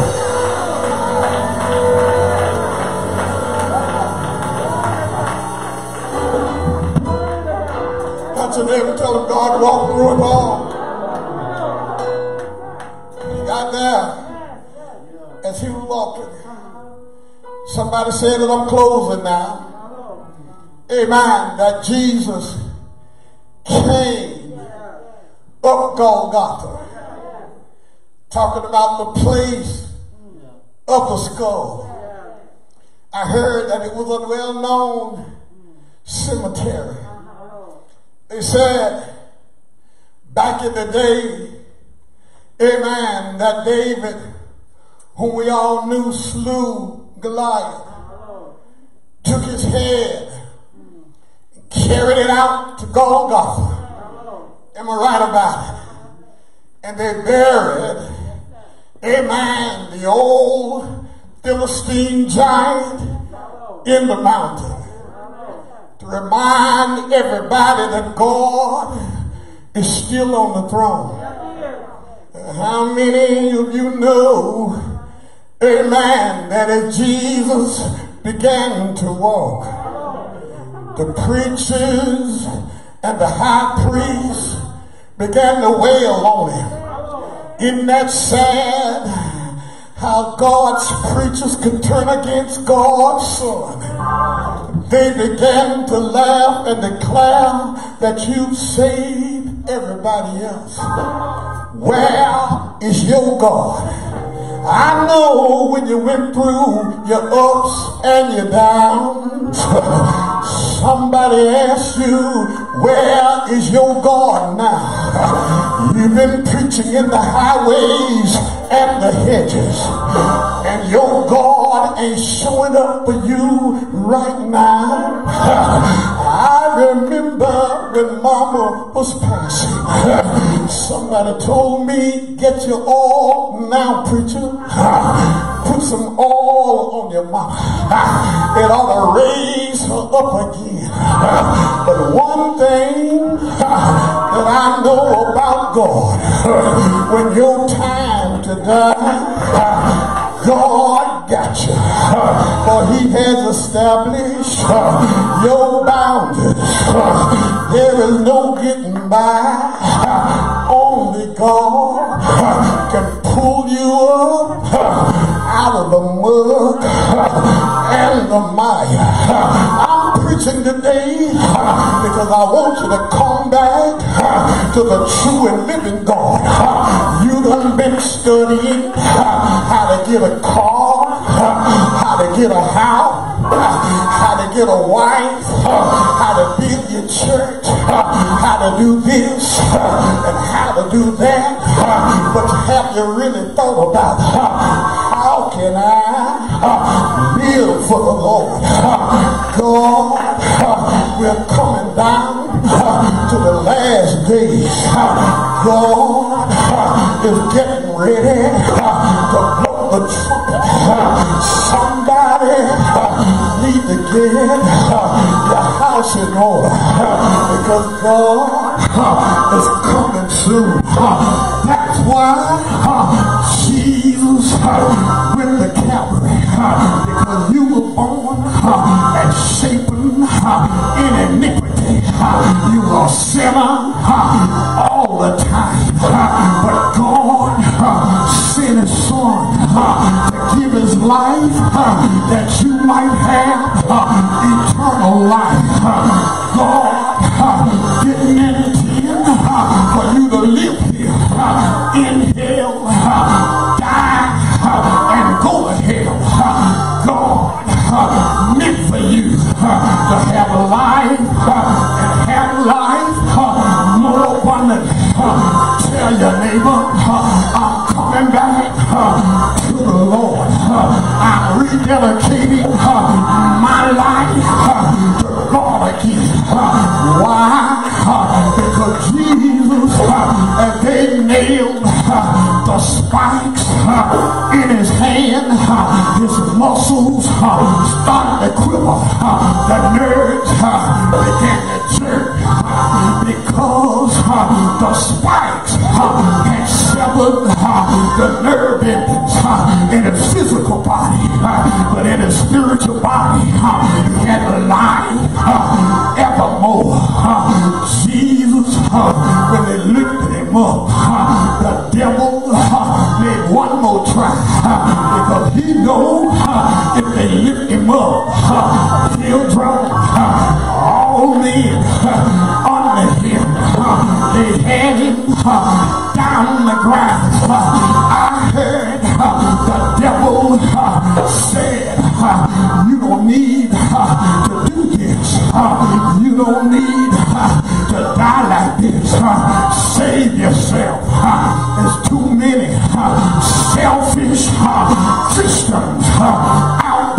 That's a name. Tell him God walked through it all. He got there. As he was walking, somebody said that I'm closing now. Amen. That Jesus came up Golgotha, talking about the place of the skull. I heard that it was a well-known cemetery. They said back in the day, amen, that David, whom we all knew, slew Goliath, took his head, and carried it out to Golgotha. Am I right about it? And they buried, amen, the old Philistine giant in the mountain to remind everybody that God is still on the throne. How many of you know, amen, that as Jesus began to walk, the preachers and the high priests began to wail on him? Isn't that sad how God's preachers could turn against God's son? They began to laugh and declare that you saved everybody else. Where is your God? I know when you went through your ups and your downs, somebody asked you, where is your God now? You've been preaching in the highways and the hedges, and your God ain't showing up for you right now. I remember when Mama was passing, somebody told me, get your oil now, preacher. Put some oil on your mama. It ought to raise her up again. But one thing that I know about God, when your time to die, God got you. For he has established your boundaries. There is no getting by. Only God can pull you up out of the mud and the mire. I'm preaching today because I want you to come back to the true and living God. You done been studying how to get a car, how to get a house, how to get a wife, how to build your church, how to do this and how to do that. But have you really thought about how can I live for the Lord? God, we're coming down to the last days. God is getting ready to blow the trumpet. Somebody need to get your house in order because God is coming soon. That's why Jesus went to Calvary, because you were born and shapen in iniquity. You were a sinner all the time, but God sent his son to give his life that you might have eternal life. God didn't intend for you to live here in hell, die, and go to hell. God meant for you to have a life and have life more abundantly. Tell your neighbor, I'm coming back to the Lord. I'm rededicating my life to God again. Why? Because Jesus, as they nailed the spikes in his hand, his muscles started to quiver. The nerves began to jerk because the spikes had severed the nerve endings in his physical body, but in his spiritual body he had life evermore. Jesus, when they lifted him up, the devil made one more try, because he knows if they lift him up, he'll drown all men under him. They had him down on the ground. I heard the devil said, you don't need to do this. You don't need to die like this. Save yourself. There's too many selfish Christians out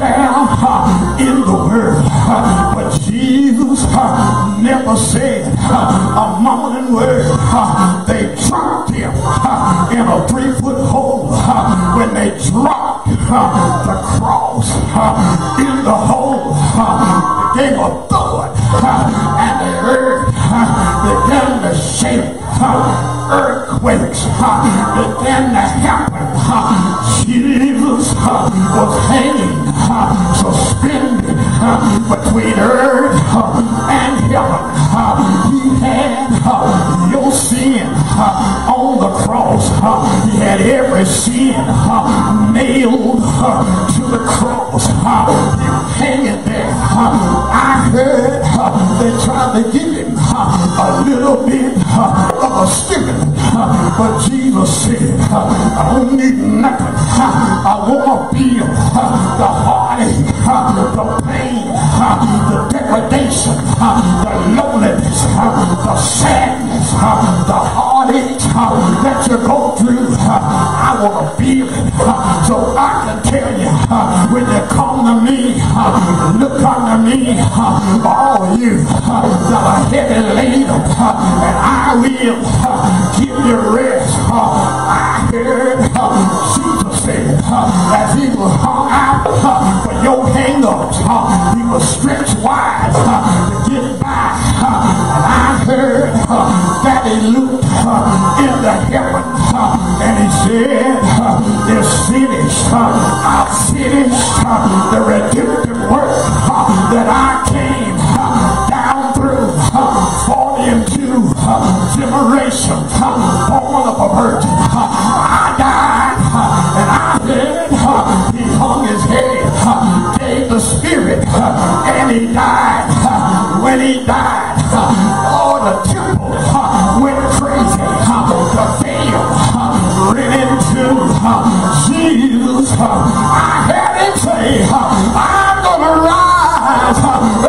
uh, the cross uh, in the hole uh, became a thud, uh, and the earth uh, began to shake. Uh, earthquakes uh, began to happen. Uh, Jesus uh, was hanging, uh, suspended uh, between earth uh, and heaven. Uh, he had uh, your sin uh, on the cross. Uh, he had every sin uh, nailed uh, to the cross. Uh, he was hanging there. Uh, I heard uh, they tried to give him uh, a little bit uh, of a stiffening. Uh, but Jesus said, uh, I don't need nothing. Uh, I want to feel uh, the heartache, uh, the pain, uh, the degradation, uh, the loneliness, uh, the sadness, uh, the heartache uh, that you go through. Uh, I want to feel it. Uh, so I can tell you, uh, when you come to me, uh, look unto me, uh, all you uh, that are heavy laden, uh, and I will uh, give you rest. Uh, I heard uh, Jesus said, uh, as he was hung out uh, for your hang-ups, uh, he was stretched wide uh, to get by. Uh, and I heard uh, Daddy Luke uh, in the heaven, uh, and he said, uh, it's finished. Uh, I've finished uh, the redemptive work uh, that I came uh, down through uh, forty-two uh, generations, uh, born of a virgin. Uh, I died, uh, and I heard uh, he hung his head, uh, gave the spirit, uh, and he died. Uh, when he died, uh, all the temple uh, went crazy. Uh, the veil uh, ran into uh, Jesus. Uh, I heard him say, uh, I'm gonna rise uh,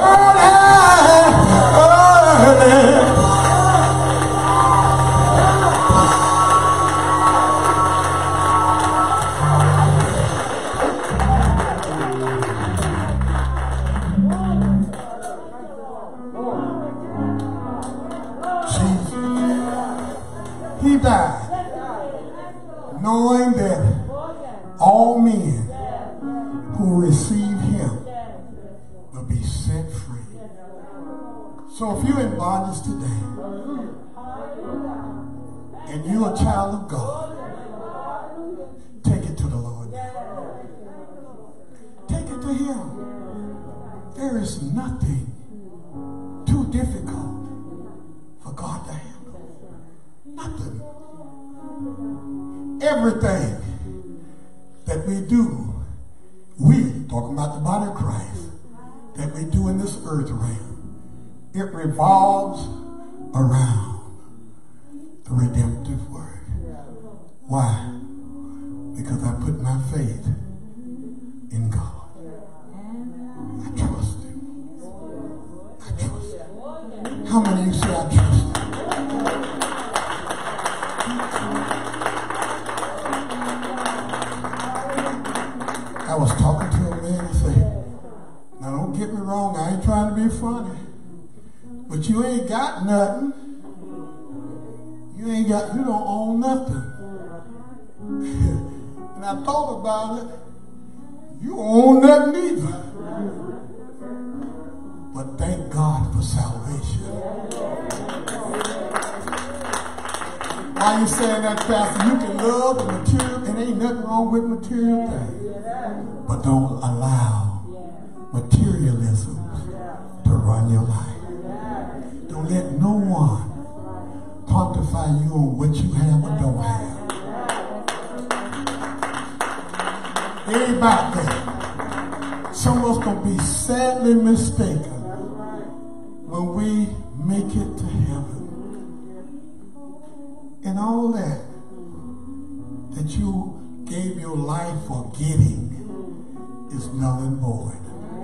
early, early. He died knowing that all men who receive him will be set free. So if you're in bondage today and you're a child of God, take it to the Lord now. Take it to him. There is nothing too difficult for God to handle. Nothing. Everything that we do, we, talking about the body of Christ, that we do in this earth realm, it revolves around the redemptive word. Why? Because I put my faith in God. I trust him. I trust him. How many of you say I trust him? I was talking to a man and said, now don't get me wrong, I ain't trying to be funny, but you ain't got nothing. You ain't got, you don't own nothing. And I thought about it, you own nothing either. But thank God for salvation. Why you saying that, Pastor? You can love the material, and ain't nothing wrong with material things. But don't allow materialism to run your life. Don't let no one quantify you on what you have or don't have. It ain't about that. Some of us gonna be sadly mistaken when we make it to heaven. And all that that you gave your life for getting is null and void.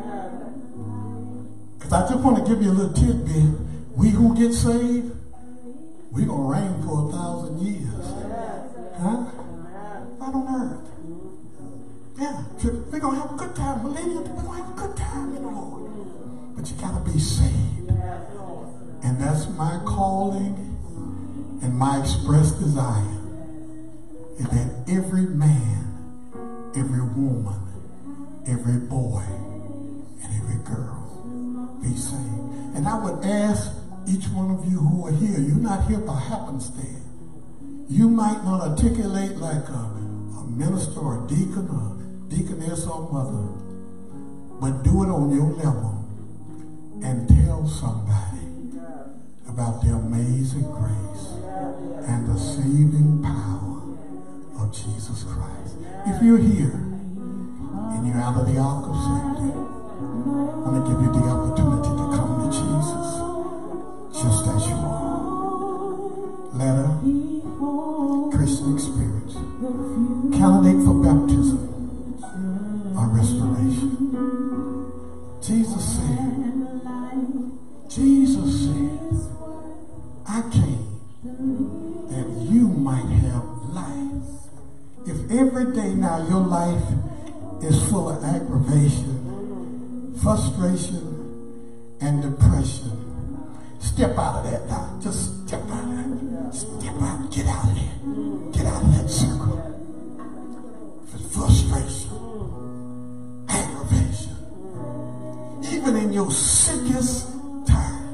Because I just want to give you a little tidbit. We who get saved, we gonna reign for a thousand years. Huh? Right on earth. Yeah, we're gonna have a good time. Millennium, we're gonna have a good time in the Lord. But you gotta be saved. And that's my calling and my express desire, is that every man every woman, every boy, and every girl be saved. And I would ask each one of you who are here, you're not here by happenstance. You might not articulate like a, a minister or a deacon or deaconess or mother, but do it on your level and tell somebody about the amazing grace and the saving power of Jesus Christ. If you're here and you're out of the ark of safety, I want to give you the opportunity to come to Jesus just as you are. Letter, Christian experience, candidate for baptism or restoration. Jesus said, Jesus said, I came that you might have life. If every day now your life is full of aggravation, frustration, and depression, step out of that now. Just step out of that. Step out. Get out of there. Get out of that circle. If it's frustration, aggravation, even in your sickest time,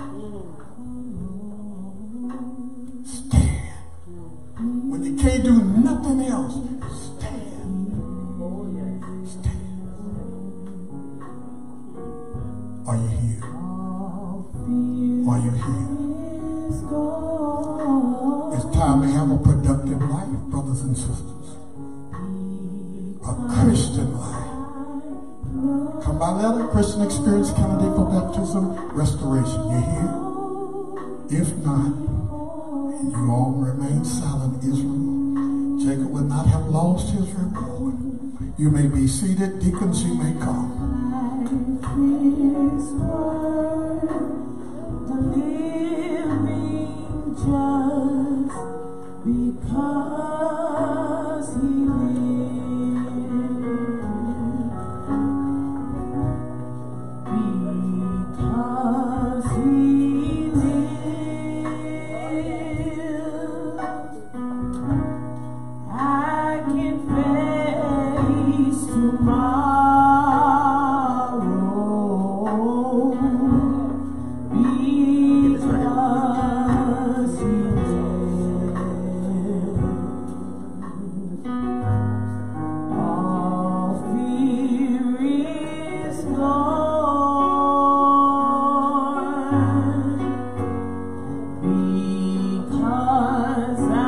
stand. When you can't do nothing else, stand. Stand. Are you here? Are you here? It's time to have a productive life, brothers and sisters. A Christian life. Come by letter, Christian experience, candidate for baptism, restoration. You here? If not, and you all remain silent, Israel, Jacob would not have lost his reward. You may be seated. Deacons, you may come. Just because he lives, because he lives, I can face tomorrow, because he all fear is gone, because I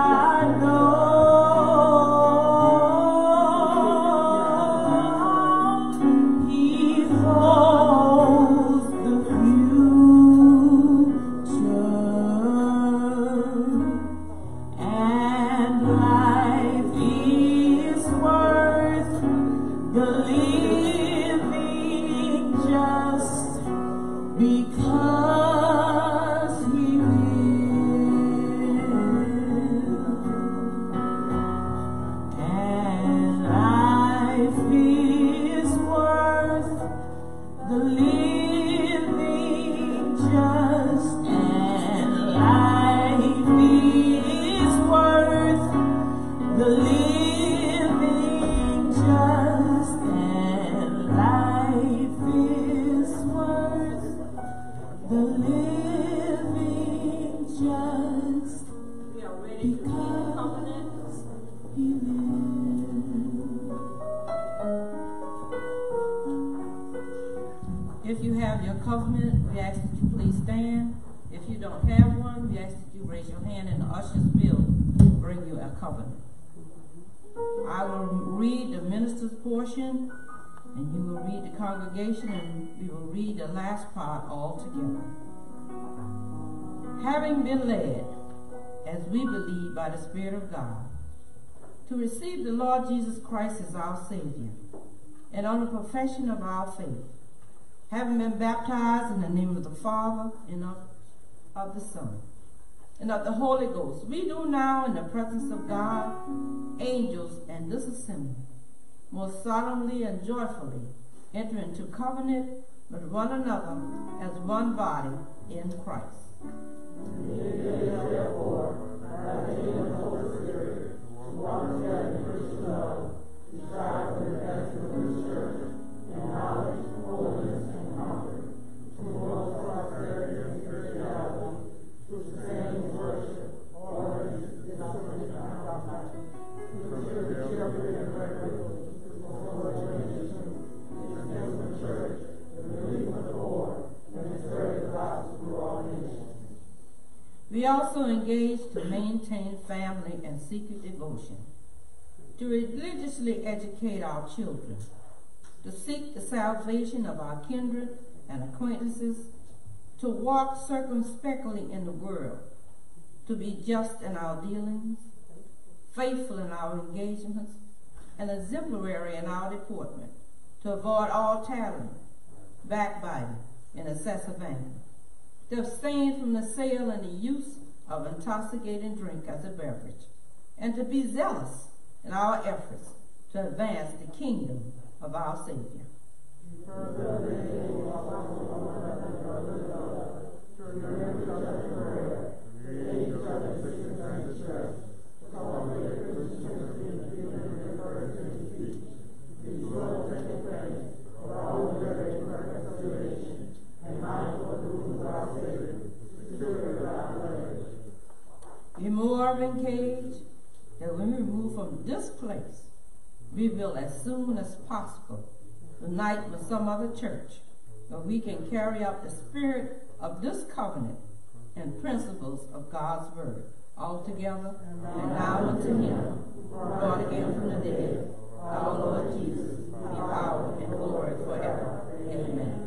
know he holds the future, and life is worth the living just because he lives. And life is worth the living just, and life is worth the living just, and life is worth the living just, We are ready to read the covenant. he lives. If you have your covenant, we ask that you please stand. If you don't have one, we ask that you raise your hand and the ushers will bring you a covenant. I will read the minister's portion, and you will read the congregation, and we will read the last part all together. Having been led, as we believe by the Spirit of God, to receive the Lord Jesus Christ as our Savior, and on the profession of our faith, having been baptized in the name of the Father, and of, of the Son, and of the Holy Ghost, we do now in the presence of God, angels, and this assembly, most solemnly and joyfully enter into covenant with one another as one body in Christ. Therefore, having the Holy Spirit, to understand the Christian love, We also engage to maintain family and secret devotion, to religiously educate our children, to seek the salvation of our kindred and acquaintances, to walk circumspectly in the world, to be just in our dealings, faithful in our engagements, and exemplary in our deportment, to avoid all tattling, backbiting, and excessive anger, to abstain from the sale and the use of intoxicating drink as a beverage, and to be zealous in our efforts to advance the kingdom of our Savior. Be more engaged that when we move from this place, we will as soon as possible unite with some other church where we can carry out the spirit of this covenant and principles of God's word all together and now unto him, brought again from the dead, our Lord Jesus, be power and glory forever. Amen.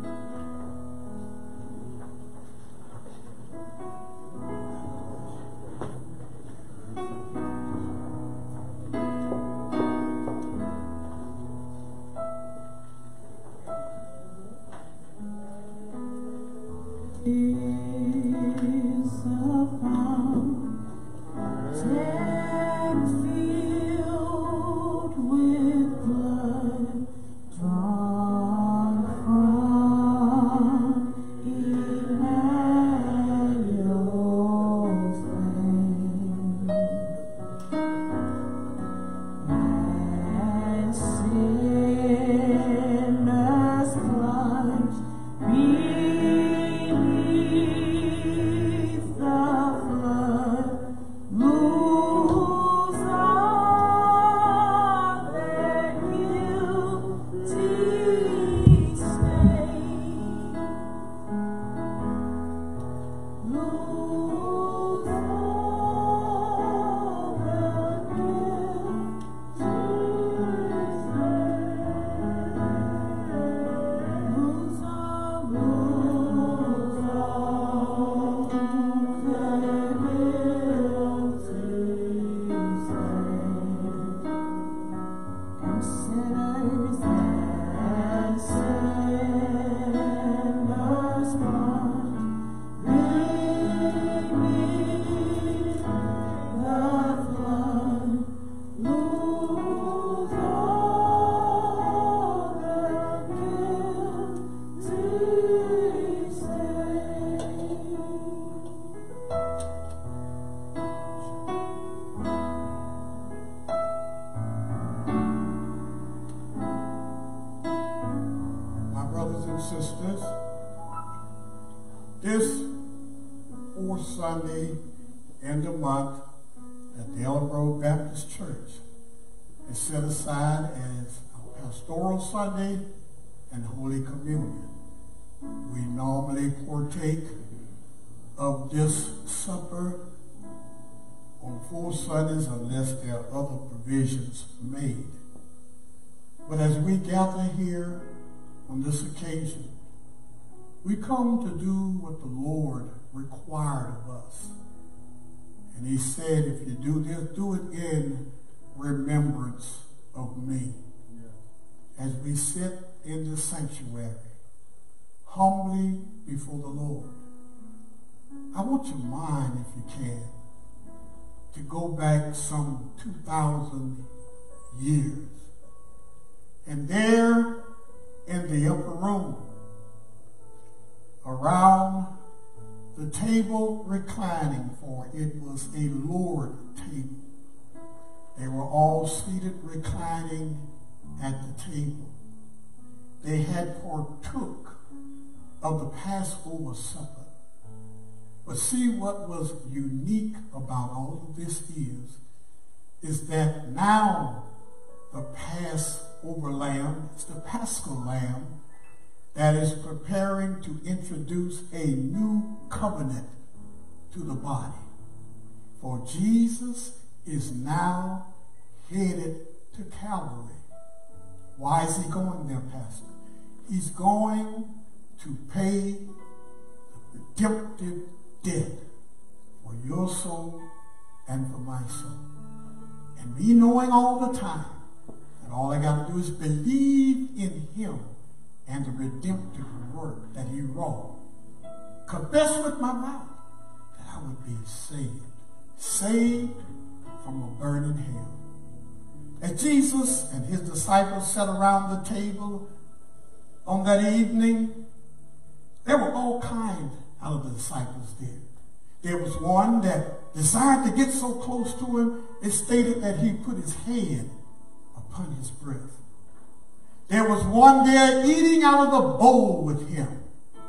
Sisters, this fourth Sunday in the month at the Elm Road Baptist Church is set aside as a pastoral Sunday and Holy Communion. We normally partake of this supper on fourth Sundays unless there are other provisions made. But as we gather here on this occasion, we come to do what the Lord required of us. And he said, if you do this, do it in remembrance of me. Yeah. As we sit in the sanctuary, humbly before the Lord, I want your mind, if you can, to go back some two thousand years. And there, in the upper room, around the table reclining, for it was a Lord table. They were all seated reclining at the table. They had partook of the Passover supper. But see, what was unique about all of this is, is that now the Passover lamb is the Paschal lamb that is preparing to introduce a new covenant to the body. For Jesus is now headed to Calvary. Why is he going there, Pastor? He's going to pay the redemptive debt for your soul and for my soul. And me knowing all the time that all I got to do is believe in him and the redemptive work that he wrought. Confess with my mouth that I would be saved. Saved from a burning hell. As Jesus and his disciples sat around the table on that evening, there were all kinds out of the disciples there. There was one that desired to get so close to him, it stated that he put his hand upon his breast. There was one there eating out of the bowl with him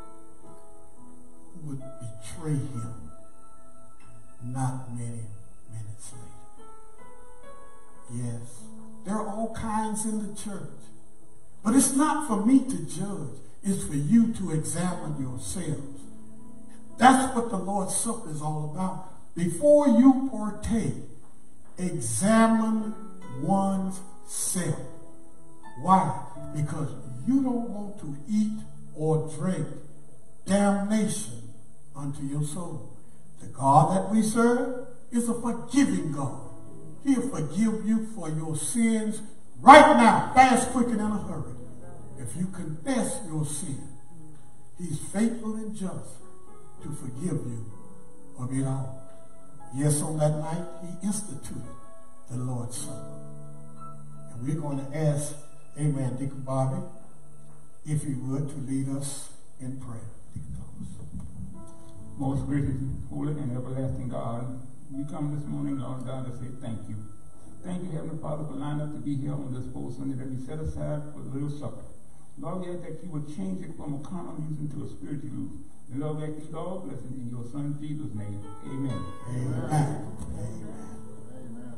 who would betray him not many minutes later. Yes, there are all kinds in the church. But it's not for me to judge. It's for you to examine yourselves. That's what the Lord's Supper is all about. Before you partake, examine one's self. Why? Because you don't want to eat or drink damnation unto your soul. The God that we serve is a forgiving God. He'll forgive you for your sins right now, fast, quick, and in a hurry. If you confess your sin, he's faithful and just to forgive you of it all. Yes, on that night, he instituted the Lord's Supper. And we're going to ask, amen, Deacon Bobby, if he would, to lead us in prayer. Deacon Thomas. Most gracious, holy, and everlasting God, we come this morning, Lord God, to say thank you. Thank you, Heavenly Father, for lining up to be here on this full Sunday that we set aside for the little supper. Lord, we ask that you would change it from a carnal use into a spiritual use. And Lord, we ask these all blessings in your Son Jesus' name. Amen. Amen. Amen. Amen.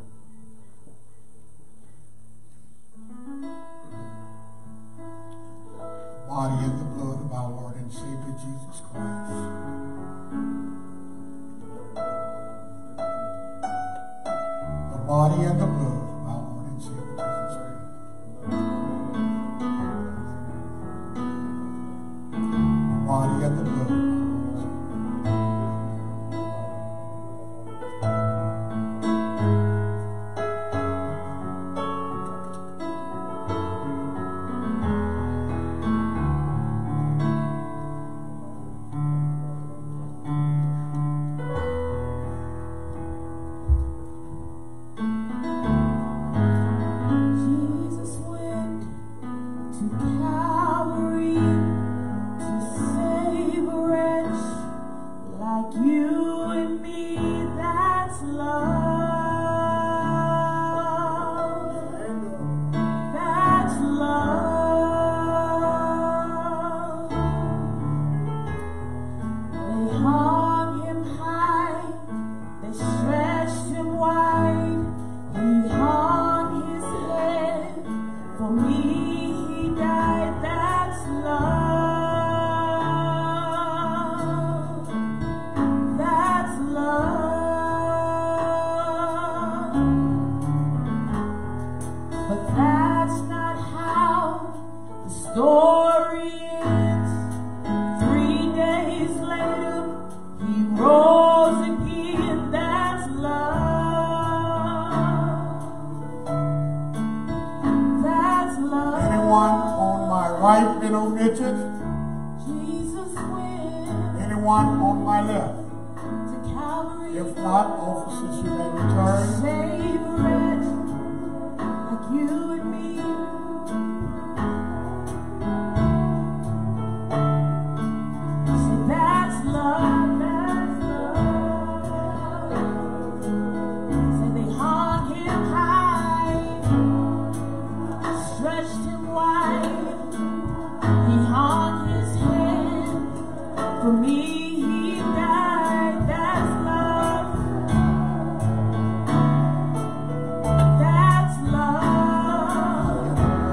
Body and the blood of our Lord and Savior Jesus Christ. The body and the blood of our Lord and Savior Jesus Christ. The body and the blood of our Lord and Savior. Jesus went to Calvary to save a wretch like you and me. That's love. That's love. They hung him high, they stretched him wide. He hung his head, for me he died. That's love. That's love. But that's not how the story ends. Three days later, he rose again. That's love. That's love. Anyone on my right, Widow Richards? Jesus went Anyone on my left? to Calvary. If not, officers, you may return. Save a wretch like you and me. So that's love, that's love. So they hung him high, stretched him wide. He hung his head, for me he died. That's love. That's love.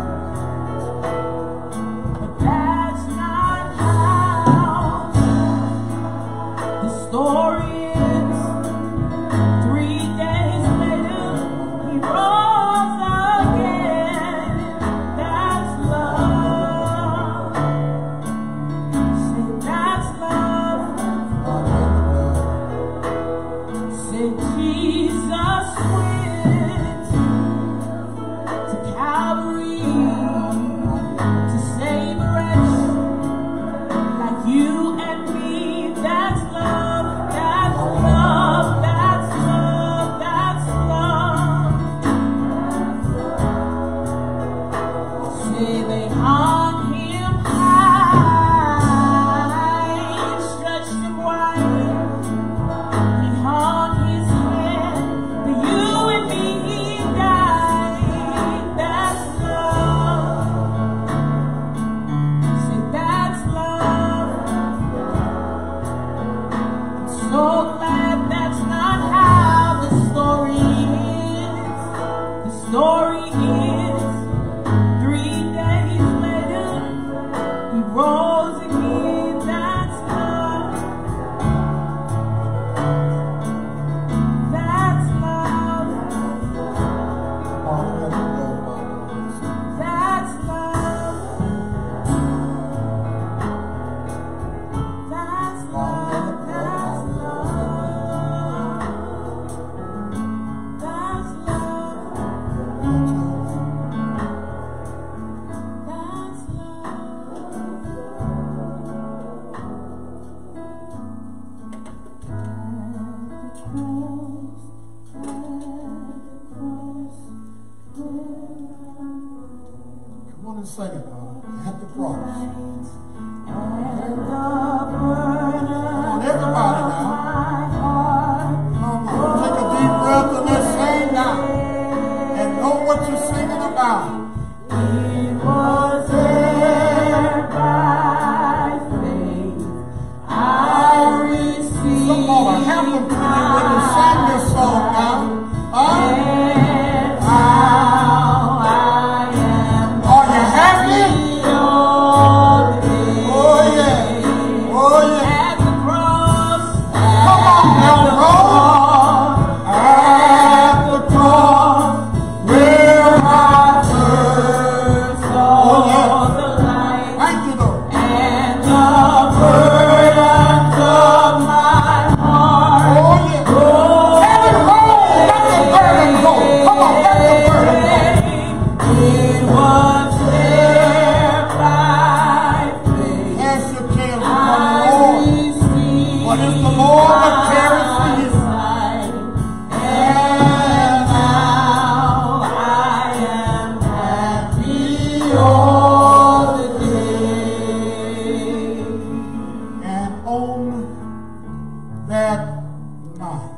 sing it, uh, at the cross. And the burden Come on, everybody now. Come on, take a deep breath and let's sing now. And know what you're singing about. He was there by faith. I received. Something ought to happen to you when you sing this song now. Huh? And how I am Are you happy? all day. Oh yeah. Oh yeah. At the cross. Come on, Elroy. At the cross, where I first saw the light. Thank you, Lord. And the burdens of my heart. Oh yeah. Let it roll. Let the burden go. Come on, let the burden go. It was there by faith. Cast your cares I upon the Lord. received For it is the Lord that carries for you. sight. And now I am happy all the day. And on that night,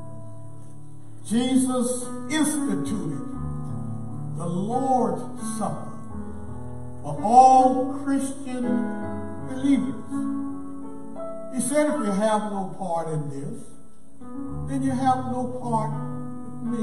Jesus instituted the Lord's Supper for all Christian believers. He said, if you have no part in this, then you have no part with me.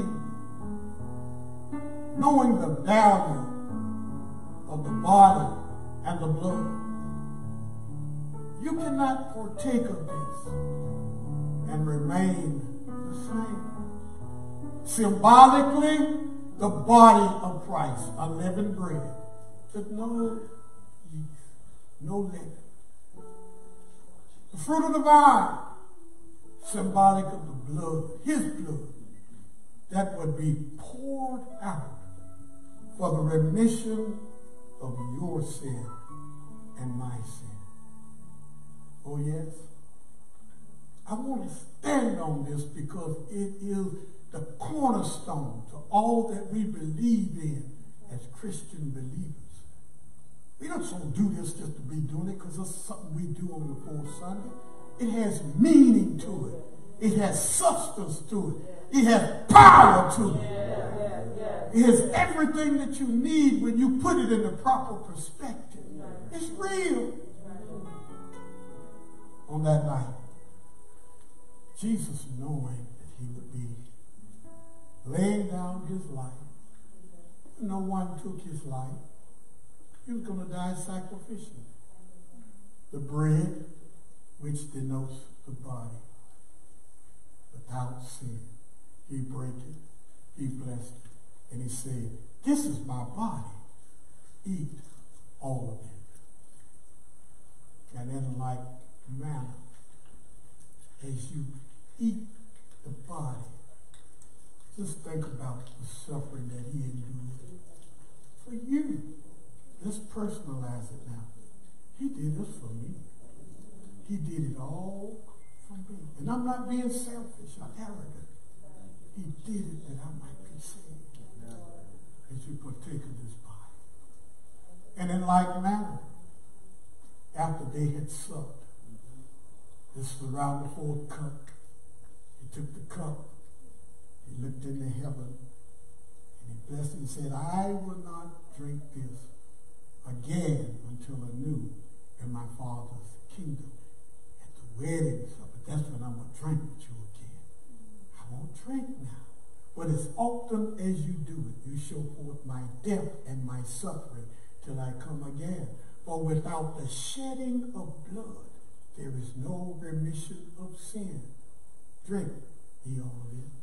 Knowing the value of the body and the blood, you cannot partake of this and remain the same. Symbolically, the body of Christ, unleavened bread, with no yeast, no leaven. The fruit of the vine, symbolic of the blood, his blood, that would be poured out for the remission of your sin and my sin. Oh yes? I want to stand on this because it is the cornerstone to all that we believe in as Christian believers. We don't just do this just to be doing it because it's something we do on the fourth Sunday. It has meaning to it. It has substance to it. It has power to it. It has everything that you need when you put it in the proper perspective. It's real. On that night, Jesus, knowing that he would be laying down his life, no one took his life. He was going to die sacrificially. The bread, which denotes the body, without sin, he broke it, he blessed it, and he said, this is my body. Eat all of it. And in like manner, as you eat the body, just think about the suffering that he endured for you. Let's personalize it now. He did this for me. He did it all for me. And I'm not being selfish or arrogant. He did it that I might be saved as you partake of this body. And in like manner, after they had supped, this is around the fourth cup. He took the cup, he looked into heaven, and he blessed it and said, I will not drink this again until anew in my Father's kingdom. At the wedding supper, that's when I'm going to drink with you again. I won't drink now. But as often as you do it, you show forth my death and my suffering till I come again. For without the shedding of blood, there is no remission of sin. Drink ye all of it.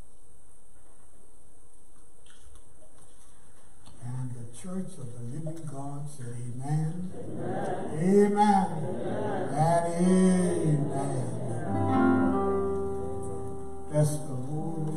And the church of the living God said, amen, amen, amen, and amen. Bless the Lord.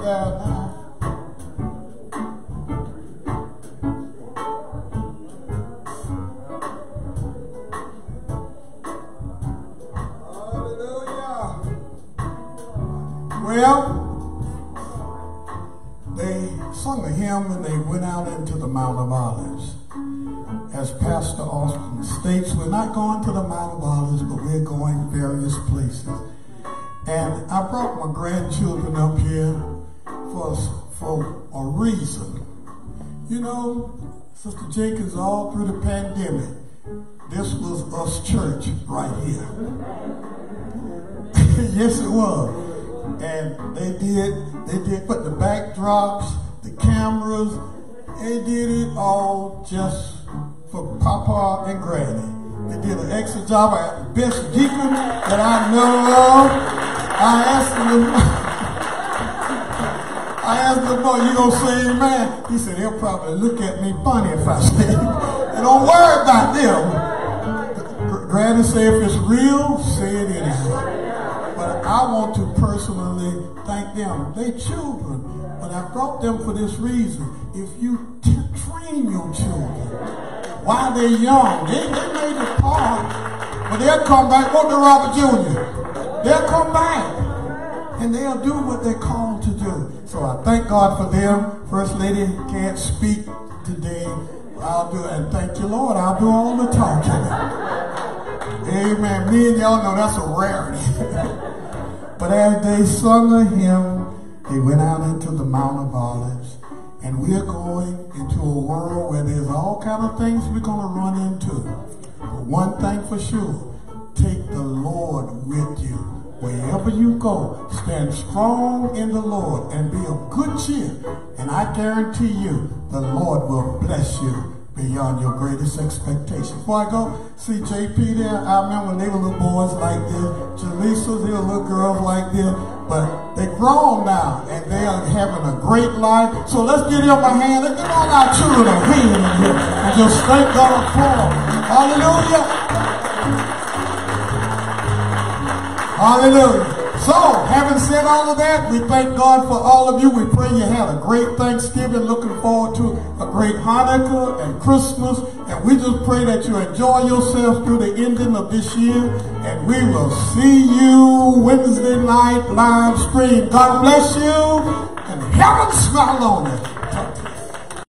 there now. Hallelujah. Well, they sung a hymn and they went out into the Mount of Olives. As Pastor Austin states, we're not going to the Mount of Olives, but we're going various places. And I brought my grandchildren up here for, for a reason. You know, Sister Jenkins, all through the pandemic, this was us church right here. Yes, it was. And they did, they did put the backdrops, the cameras, they did it all just for Papa and Granny. They did an excellent job. I had the best deacon that I know of. I asked him, I asked him, boy, you gonna say amen? He said, he'll probably look at me funny if I say it. And don't worry about them. Granny said, if it's real, say it anyhow. But I want to personally thank them. They children, but I brought them for this reason. If you t train your children while they're young, they, they made it hard, but they'll come back. Go to Robert Junior They'll come back, and they'll do what they're called to do. So I thank God for them. First Lady can't speak today. I'll do it, and thank you, Lord. I'll do all the talking. Amen. Me and y'all know that's a rarity. But as they sung a hymn, they went out into the Mount of Olives. And we're going into a world where there's all kind of things we're going to run into. But one thing for sure, take the Lord with you. Wherever you go, stand strong in the Lord and be of good cheer. And I guarantee you, the Lord will bless you beyond your greatest expectations. Before I go, see J P there. I remember when they were little boys like this. Jaleesa, they were little girls like this. But they're grown now, and they are having a great life. So let's give them a hand. Let's give all our children a hand in here and just thank God for them. Hallelujah. Hallelujah. So, having said all of that, we thank God for all of you. We pray you had a great Thanksgiving. Looking forward to a great Hanukkah and Christmas. And we just pray that you enjoy yourself through the ending of this year. And we will see you Wednesday night live stream. God bless you. And heaven smile on you.